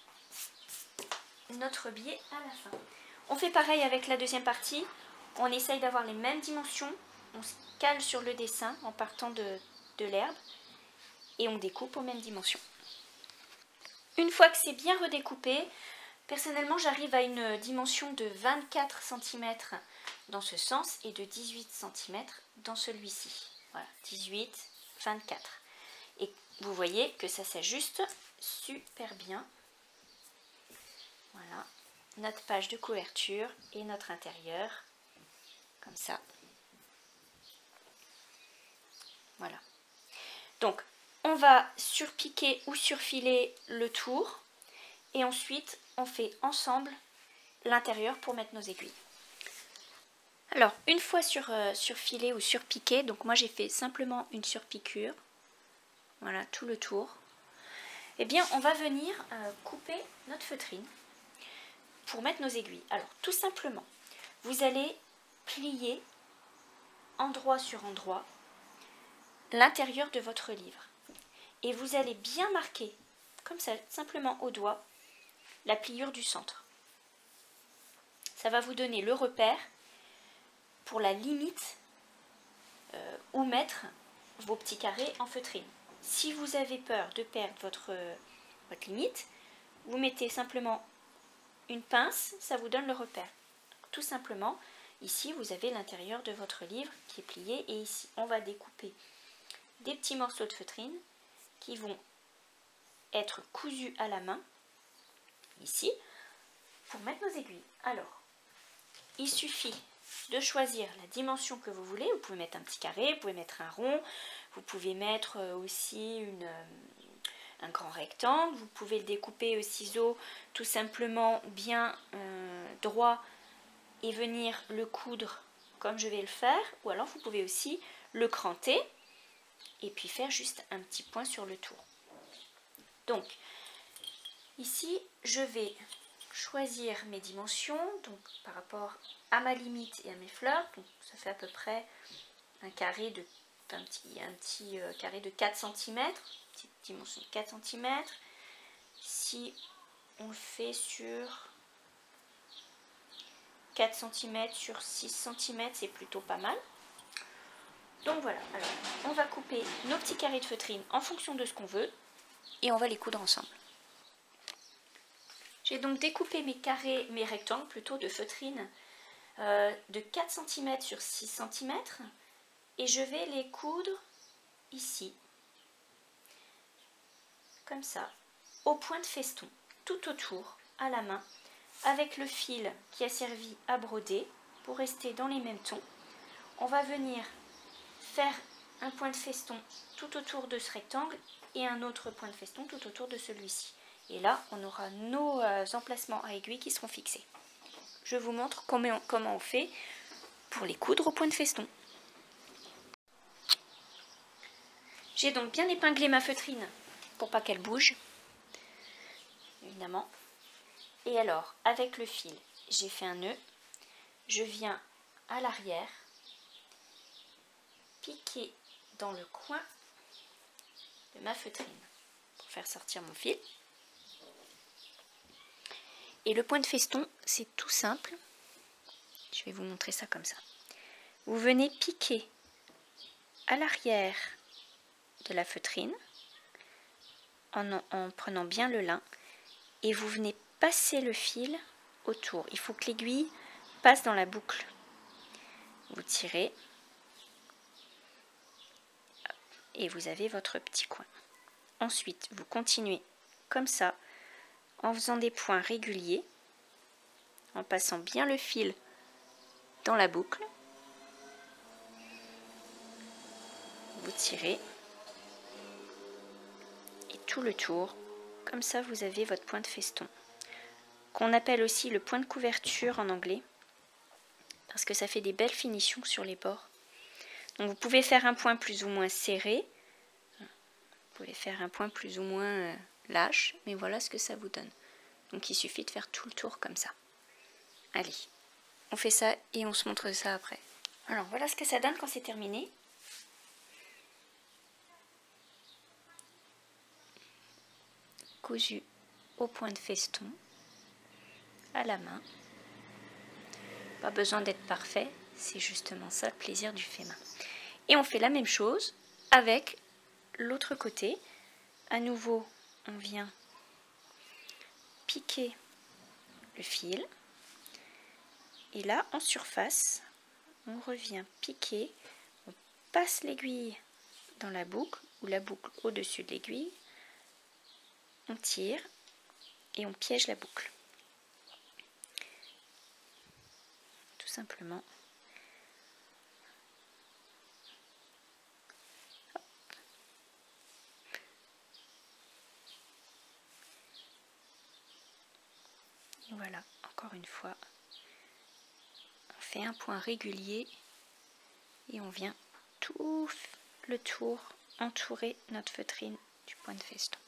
Speaker 1: notre biais à la fin. On fait pareil avec la deuxième partie. On essaye d'avoir les mêmes dimensions. On se cale sur le dessin en partant de, de l'herbe. Et on découpe aux mêmes dimensions. Une fois que c'est bien redécoupé, personnellement, j'arrive à une dimension de vingt-quatre centimètres dans ce sens et de dix-huit centimètres dans celui-ci. Voilà, dix-huit, vingt-quatre. Et vous voyez que ça s'ajuste super bien. Voilà, notre page de couverture et notre intérieur, comme ça. Voilà. Donc, on va surpiquer ou surfiler le tour et ensuite on fait ensemble l'intérieur pour mettre nos aiguilles. Alors, une fois sur, euh, surfilé ou surpiqué, donc moi j'ai fait simplement une surpiqûre, voilà, tout le tour. Eh bien, on va venir euh, couper notre feutrine pour mettre nos aiguilles. Alors, tout simplement, vous allez plier endroit sur endroit l'intérieur de votre livre. Et vous allez bien marquer, comme ça, simplement au doigt, la pliure du centre. Ça va vous donner le repère pour la limite euh, où mettre vos petits carrés en feutrine. Si vous avez peur de perdre votre, votre limite, vous mettez simplement une pince, ça vous donne le repère. Donc, tout simplement, ici vous avez l'intérieur de votre livre qui est plié et ici on va découper des petits morceaux de feutrine qui vont être cousus à la main, ici, pour mettre nos aiguilles. Alors, il suffit de choisir la dimension que vous voulez. Vous pouvez mettre un petit carré, vous pouvez mettre un rond, vous pouvez mettre aussi une, un grand rectangle, vous pouvez le découper au ciseau tout simplement bien euh, droit et venir le coudre comme je vais le faire, ou alors vous pouvez aussi le cranter et puis faire juste un petit point sur le tour. Donc, ici, je vais choisir mes dimensions, donc par rapport à ma limite et à mes fleurs. Donc, ça fait à peu près un carré de, un petit, un petit euh, carré de quatre centimètres, petite dimension de quatre centimètres. Si on le fait sur quatre centimètres sur six centimètres, c'est plutôt pas mal. Donc voilà, alors on va couper nos petits carrés de feutrine en fonction de ce qu'on veut et on va les coudre ensemble. J'ai donc découpé mes carrés, mes rectangles plutôt de feutrine euh, de quatre centimètres sur six centimètres et je vais les coudre ici, comme ça, au point de feston, tout autour, à la main, avec le fil qui a servi à broder pour rester dans les mêmes tons. On va venir faire un point de feston tout autour de ce rectangle et un autre point de feston tout autour de celui-ci. Et là, on aura nos euh, emplacements à aiguilles qui seront fixés. Je vous montre comment on, comment on fait pour les coudre au point de feston. J'ai donc bien épinglé ma feutrine pour pas qu'elle bouge, évidemment. Et alors, avec le fil, j'ai fait un nœud. Je viens à l'arrière, piquer dans le coin de ma feutrine pour faire sortir mon fil. Et le point de feston, c'est tout simple. Je vais vous montrer ça comme ça. Vous venez piquer à l'arrière de la feutrine en, en prenant bien le lin et vous venez passer le fil autour. Il faut que l'aiguille passe dans la boucle. Vous tirez et vous avez votre petit coin. Ensuite, vous continuez comme ça en faisant des points réguliers, en passant bien le fil dans la boucle. Vous tirez et tout le tour, comme ça vous avez votre point de feston, qu'on appelle aussi le point de couverture en anglais, parce que ça fait des belles finitions sur les bords. Donc vous pouvez faire un point plus ou moins serré, vous pouvez faire un point plus ou moins euh, lâche, mais voilà ce que ça vous donne. Donc il suffit de faire tout le tour comme ça. Allez, on fait ça et on se montre ça après. Alors voilà ce que ça donne quand c'est terminé. Cousu au point de feston, à la main. Pas besoin d'être parfait, c'est justement ça le plaisir du fait main. Et on fait la même chose avec l'autre côté. À nouveau, on vient piquer le fil. Et là, en surface, on revient piquer, on passe l'aiguille dans la boucle, ou la boucle au-dessus de l'aiguille, on tire et on piège la boucle. Tout simplement. Hop. Et voilà, encore une fois. On fait un point régulier et on vient tout le tour entourer notre feutrine du point de feston.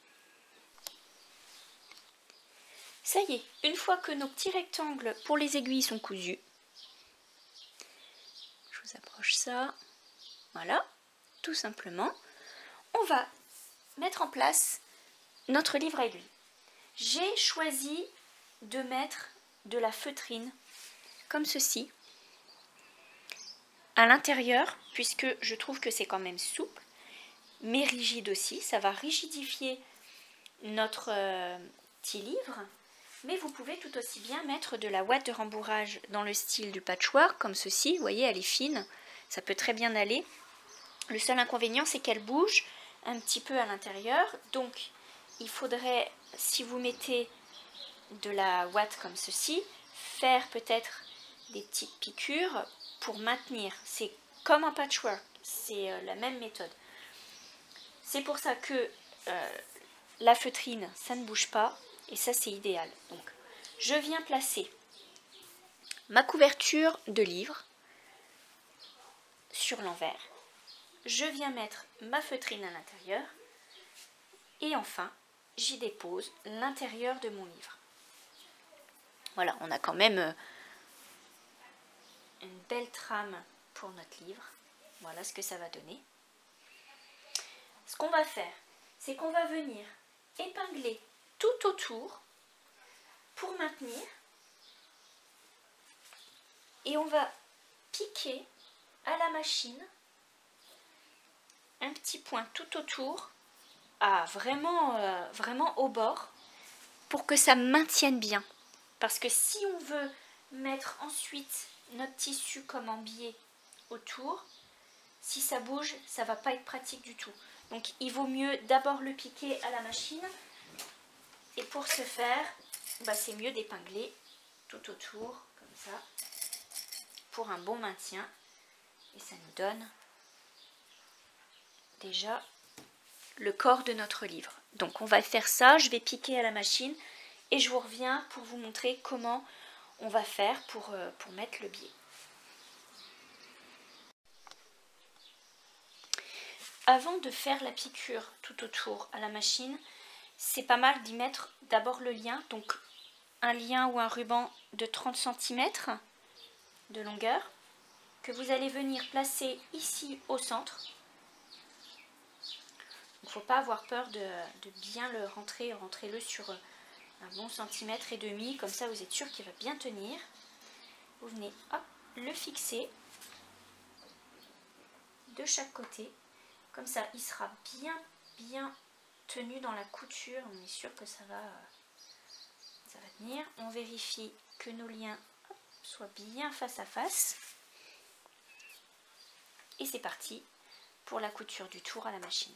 Speaker 1: Ça y est, une fois que nos petits rectangles pour les aiguilles sont cousus, je vous approche ça, voilà, tout simplement, on va mettre en place notre livre à aiguilles. J'ai choisi de mettre de la feutrine comme ceci à l'intérieur, puisque je trouve que c'est quand même souple, mais rigide aussi. Ça va rigidifier notre euh, petit livre, mais vous pouvez tout aussi bien mettre de la ouate de rembourrage dans le style du patchwork, comme ceci. Vous voyez, elle est fine, ça peut très bien aller. Le seul inconvénient, c'est qu'elle bouge un petit peu à l'intérieur, donc il faudrait, si vous mettez de la ouate comme ceci, faire peut-être des petites piqûres pour maintenir. C'est comme un patchwork, c'est euh, la même méthode. C'est pour ça que euh, la feutrine, ça ne bouge pas, et ça c'est idéal. Donc, je viens placer ma couverture de livre sur l'envers. Je viens mettre ma feutrine à l'intérieur. Et enfin, j'y dépose l'intérieur de mon livre. Voilà, on a quand même une belle trame pour notre livre. Voilà ce que ça va donner. Ce qu'on va faire, c'est qu'on va venir épingler tout autour pour maintenir. Et on va piquer à la machine un petit point tout autour, à vraiment, euh, vraiment au bord, pour que ça maintienne bien. Parce que si on veut mettre ensuite notre tissu comme en biais autour, si ça bouge, ça ne va pas être pratique du tout. Donc il vaut mieux d'abord le piquer à la machine. Et pour ce faire, bah, c'est mieux d'épingler tout autour, comme ça, pour un bon maintien. Et ça nous donne déjà le corps de notre livre. Donc on va faire ça, je vais piquer à la machine et je vous reviens pour vous montrer comment on va faire pour, euh, pour mettre le biais. Avant de faire la piqûre tout autour à la machine, c'est pas mal d'y mettre d'abord le lien, donc un lien ou un ruban de trente centimètres de longueur, que vous allez venir placer ici au centre. Il ne faut pas avoir peur de, de bien le rentrer, rentrez-le sur un bon centimètre et demi, comme ça vous êtes sûr qu'il va bien tenir. Vous venez hop, le fixer de chaque côté, comme ça il sera bien bien tenu dans la couture, on est sûr que ça va, ça va tenir. On vérifie que nos liens hop, soient bien face à face. Et c'est parti pour la couture du tour à la machine.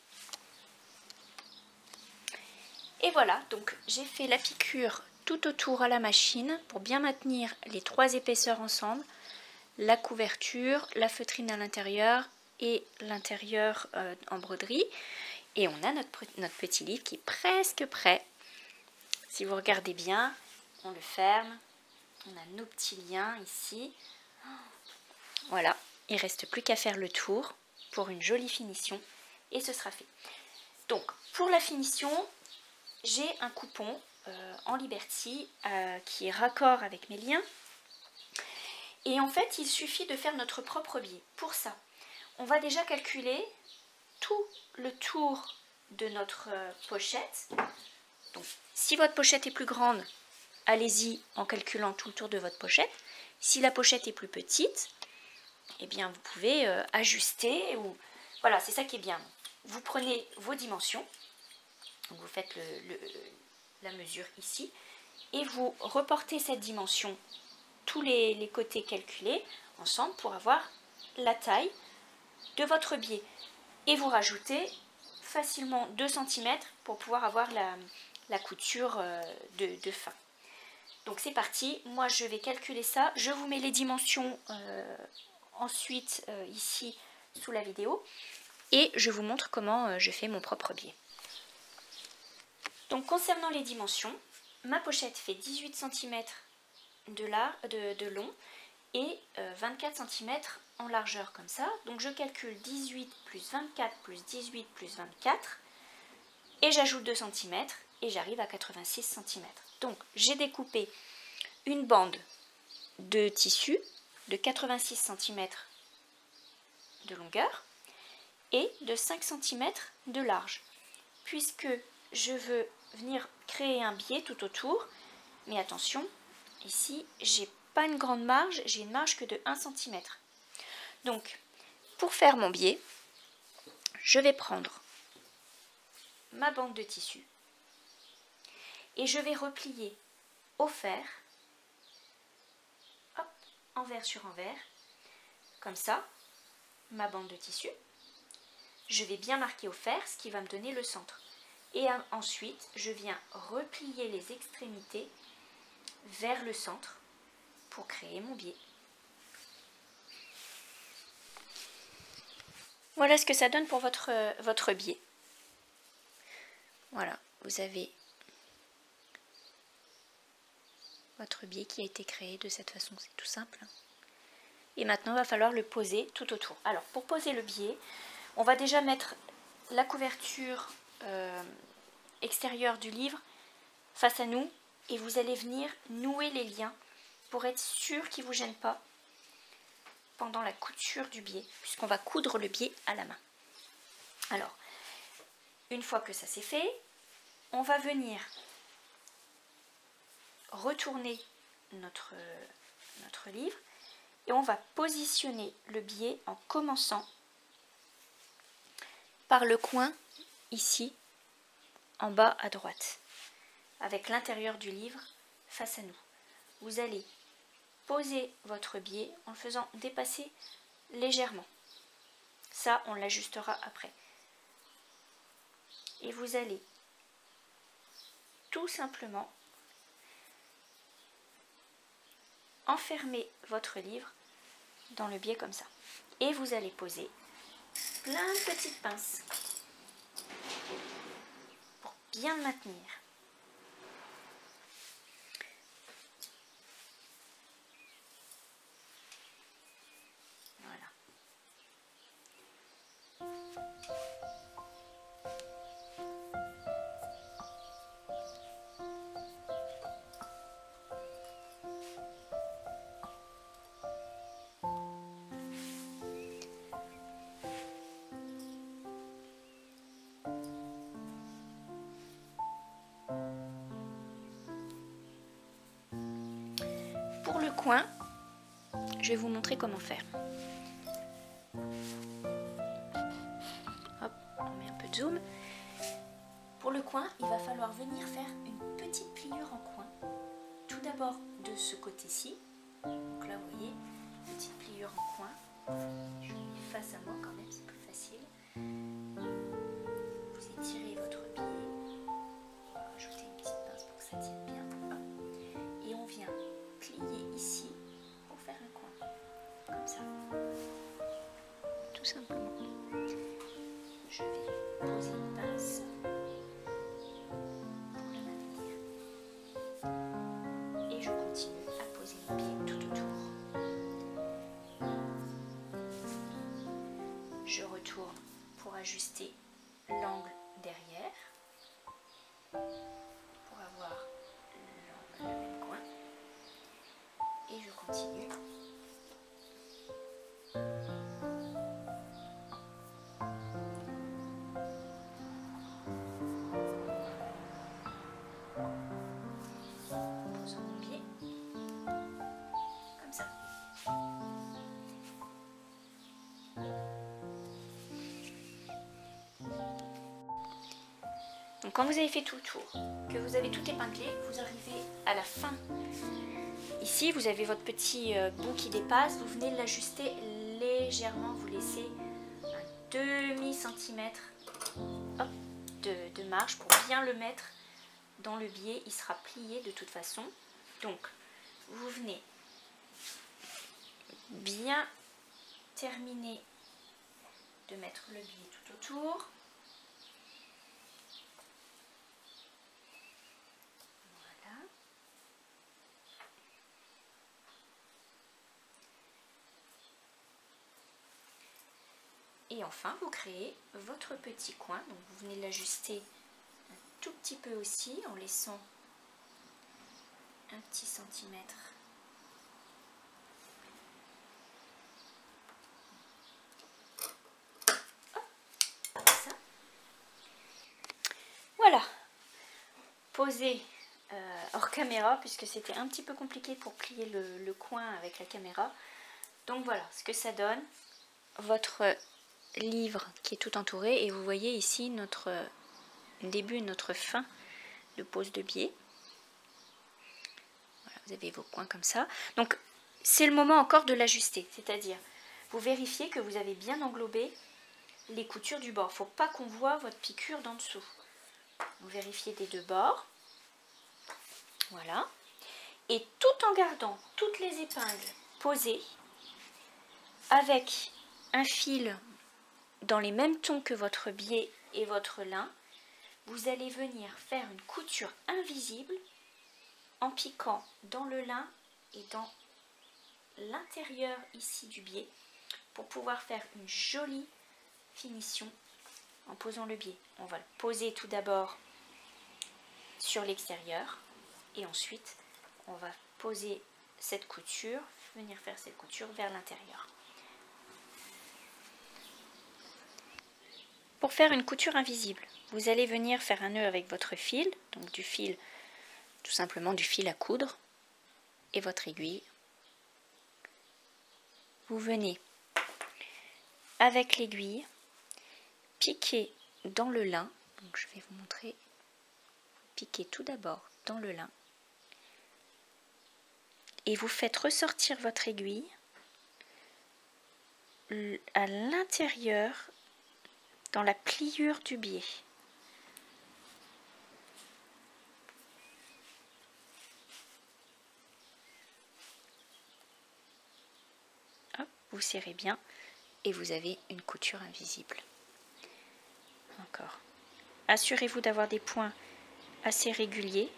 Speaker 1: Et voilà, donc j'ai fait la piqûre tout autour à la machine pour bien maintenir les trois épaisseurs ensemble, la couverture, la feutrine à l'intérieur et l'intérieur euh, en broderie. Et on a notre, notre petit livre qui est presque prêt. Si vous regardez bien, on le ferme, on a nos petits liens ici. Voilà, il ne reste plus qu'à faire le tour pour une jolie finition et ce sera fait. Donc pour la finition, j'ai un coupon euh, en Liberty euh, qui est raccord avec mes liens. Et en fait, il suffit de faire notre propre biais. Pour ça, on va déjà calculer tout le tour de notre euh, pochette. Donc, si votre pochette est plus grande, allez-y en calculant tout le tour de votre pochette. Si la pochette est plus petite, eh bien, vous pouvez euh, ajuster. Ou... Voilà, c'est ça qui est bien. Vous prenez vos dimensions. Vous faites le, le, la mesure ici et vous reportez cette dimension, tous les, les côtés calculés ensemble pour avoir la taille de votre biais. Et vous rajoutez facilement deux centimètres pour pouvoir avoir la, la couture de, de fin. Donc c'est parti, moi je vais calculer ça. Je vous mets les dimensions euh, ensuite euh, ici sous la vidéo et je vous montre comment euh, je fais mon propre biais. Donc concernant les dimensions, ma pochette fait dix-huit centimètres de, de, de long et euh, vingt-quatre centimètres en largeur comme ça. Donc je calcule dix-huit plus vingt-quatre plus dix-huit plus vingt-quatre et j'ajoute deux centimètres et j'arrive à quatre-vingt-six centimètres. Donc j'ai découpé une bande de tissu de quatre-vingt-six centimètres de longueur et de cinq centimètres de large, puisque je veux venir créer un biais tout autour. Mais attention, ici j'ai pas une grande marge, j'ai une marge que de un centimètre. Donc pour faire mon biais, je vais prendre ma bande de tissu et je vais replier au fer, hop, envers sur envers, comme ça, ma bande de tissu. Je vais bien marquer au fer, ce qui va me donner le centre. Et ensuite, je viens replier les extrémités vers le centre pour créer mon biais. Voilà ce que ça donne pour votre, votre biais. Voilà, vous avez votre biais qui a été créé de cette façon, c'est tout simple. Et maintenant, il va falloir le poser tout autour. Alors, pour poser le biais, on va déjà mettre la couverture euh, extérieure du livre face à nous. Et vous allez venir nouer les liens pour être sûr qu'ils ne vous gênent pas pendant la couture du biais, puisqu'on va coudre le biais à la main. Alors, une fois que ça c'est fait, on va venir retourner notre, notre livre et on va positionner le biais en commençant par le coin ici, en bas à droite, avec l'intérieur du livre face à nous. Vous allez poser votre biais en le faisant dépasser légèrement. Ça, on l'ajustera après. Et vous allez tout simplement enfermer votre livre dans le biais comme ça. Et vous allez poser plein de petites pinces pour bien le maintenir. Voilà. Pour le coin, je vais vous montrer comment faire. Hop, on met un peu de zoom. Pour le coin, il va falloir venir faire une petite pliure en coin. Tout d'abord de ce côté-ci. Donc là, vous voyez, petite pliure en coin. Je mets face à moi quand même, c'est plus facile. Vous étirez votre biais. Ajoutez une petite pince pour que ça tienne bien. Et on vient plier ici pour faire un coin. Comme ça. Tout simplement. Je vais poser une pince pour le maintenir. Et je continue à poser le pied tout autour. Je retourne pour ajuster l'angle derrière. Pour avoir le même coin. Et je continue. Posons mon pied. Comme ça. Donc quand vous avez fait tout le tour, que vous avez tout épinglé, vous arrivez à la fin. Ici, vous avez votre petit bout qui dépasse, vous venez l'ajuster légèrement, vous laissez un demi centimètre de, de marge pour bien le mettre dans le biais, il sera plié de toute façon. Donc, vous venez bien terminer de mettre le biais tout autour. Et enfin, vous créez votre petit coin. Donc, vous venez l'ajuster un tout petit peu aussi en laissant un petit centimètre. Hop, comme ça. Voilà. Posé euh, hors caméra, puisque c'était un petit peu compliqué pour plier le, le coin avec la caméra. Donc voilà ce que ça donne. Votre livre qui est tout entouré et vous voyez ici notre début, notre fin de pose de biais. Voilà, vous avez vos coins comme ça. Donc c'est le moment encore de l'ajuster, c'est-à-dire vous vérifiez que vous avez bien englobé les coutures du bord. Il ne faut pas qu'on voit votre piqûre d'en dessous. Vous vérifiez des deux bords. Voilà. Et tout en gardant toutes les épingles posées avec un fil dans les mêmes tons que votre biais et votre lin, vous allez venir faire une couture invisible en piquant dans le lin et dans l'intérieur ici du biais pour pouvoir faire une jolie finition en posant le biais. On va le poser tout d'abord sur l'extérieur et ensuite on va poser cette couture, venir faire cette couture vers l'intérieur. Pour faire une couture invisible, vous allez venir faire un nœud avec votre fil, donc du fil, tout simplement du fil à coudre, et votre aiguille. Vous venez avec l'aiguille piquer dans le lin, donc je vais vous montrer, piquer tout d'abord dans le lin, et vous faites ressortir votre aiguille à l'intérieur dans la pliure du biais. Hop, vous serrez bien et vous avez une couture invisible. Encore. Assurez-vous d'avoir des points assez réguliers.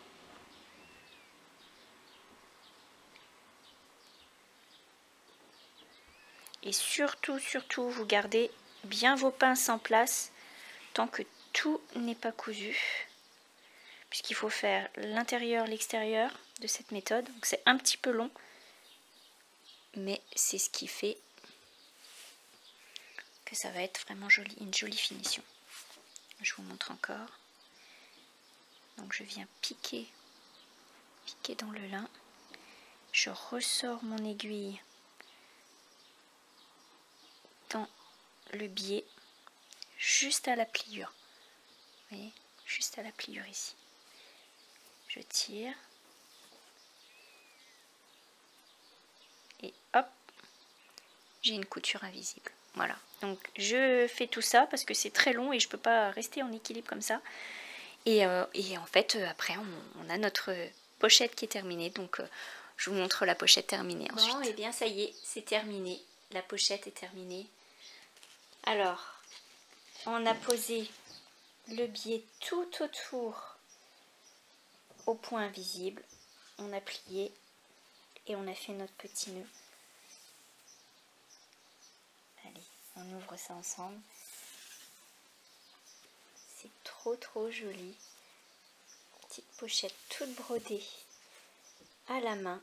Speaker 1: Et surtout, surtout, vous gardez bien vos pinces en place tant que tout n'est pas cousu. Puisqu'il faut faire l'intérieur, l'extérieur de cette méthode. Donc c'est un petit peu long, mais c'est ce qui fait que ça va être vraiment joli, une jolie finition. Je vous montre encore. Donc je viens piquer, piquer dans le lin. Je ressors mon aiguille dans le biais, juste à la pliure. Vous voyez, juste à la pliure ici. Je tire. Et hop, j'ai une couture invisible. Voilà, donc je fais tout ça parce que c'est très long et je ne peux pas rester en équilibre comme ça. Et, euh, et en fait, après, on, on a notre pochette qui est terminée. Donc, euh, je vous montre la pochette terminée ensuite. Bon, et bien ça y est, c'est terminé. La pochette est terminée. Alors, on a posé le biais tout autour au point invisible. On a plié et on a fait notre petit nœud. Allez, on ouvre ça ensemble. C'est trop trop joli. Petite pochette toute brodée à la main.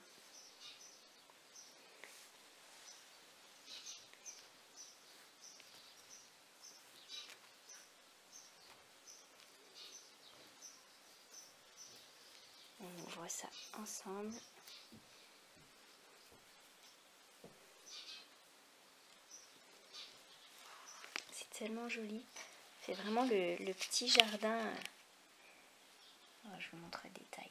Speaker 1: On ouvre ça ensemble. C'est tellement joli. C'est vraiment le, le petit jardin. Oh, je vous montre le détail.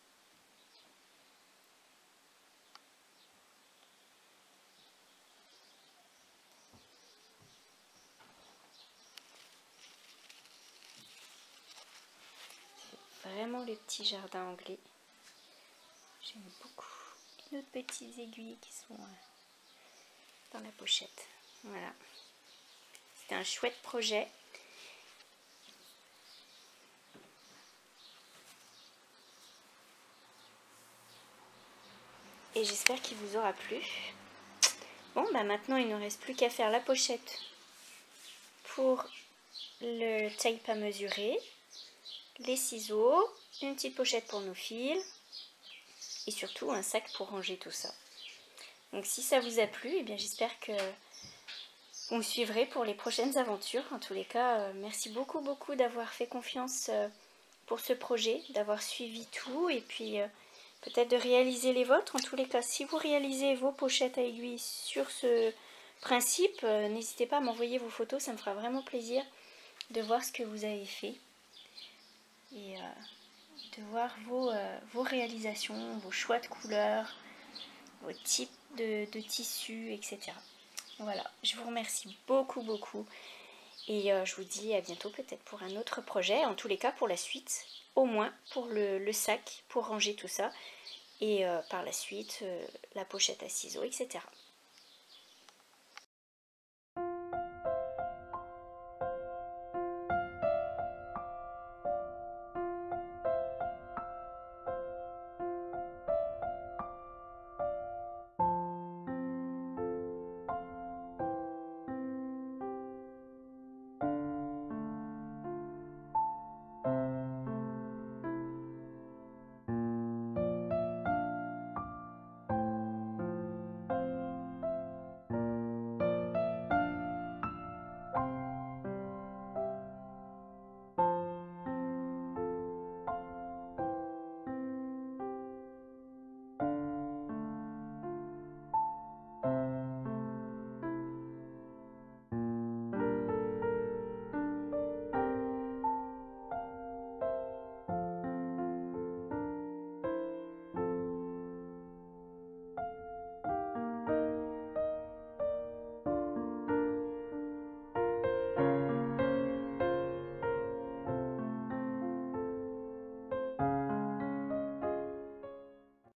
Speaker 1: C'est vraiment le petit jardin anglais. J'aime beaucoup. Et nos petites aiguilles qui sont dans la pochette. Voilà. C'était un chouette projet. Et j'espère qu'il vous aura plu. Bon, bah maintenant il ne nous reste plus qu'à faire la pochette pour le tape à mesurer, les ciseaux, une petite pochette pour nos fils et surtout un sac pour ranger tout ça. Donc si ça vous a plu, eh bien j'espère que vous me suivrez pour les prochaines aventures. En tous les cas, euh, merci beaucoup beaucoup d'avoir fait confiance euh, pour ce projet, d'avoir suivi tout et puis euh, peut-être de réaliser les vôtres. En tous les cas, si vous réalisez vos pochettes à aiguilles sur ce principe, euh, n'hésitez pas à m'envoyer vos photos, ça me fera vraiment plaisir de voir ce que vous avez fait et euh, de voir vos, euh, vos réalisations, vos choix de couleurs, vos types de, de tissus, et cetera. Voilà, je vous remercie beaucoup beaucoup et euh, je vous dis à bientôt peut-être pour un autre projet, en tous les cas pour la suite, au moins pour le, le sac, pour ranger tout ça et euh, par la suite euh, la pochette à ciseaux, et cetera.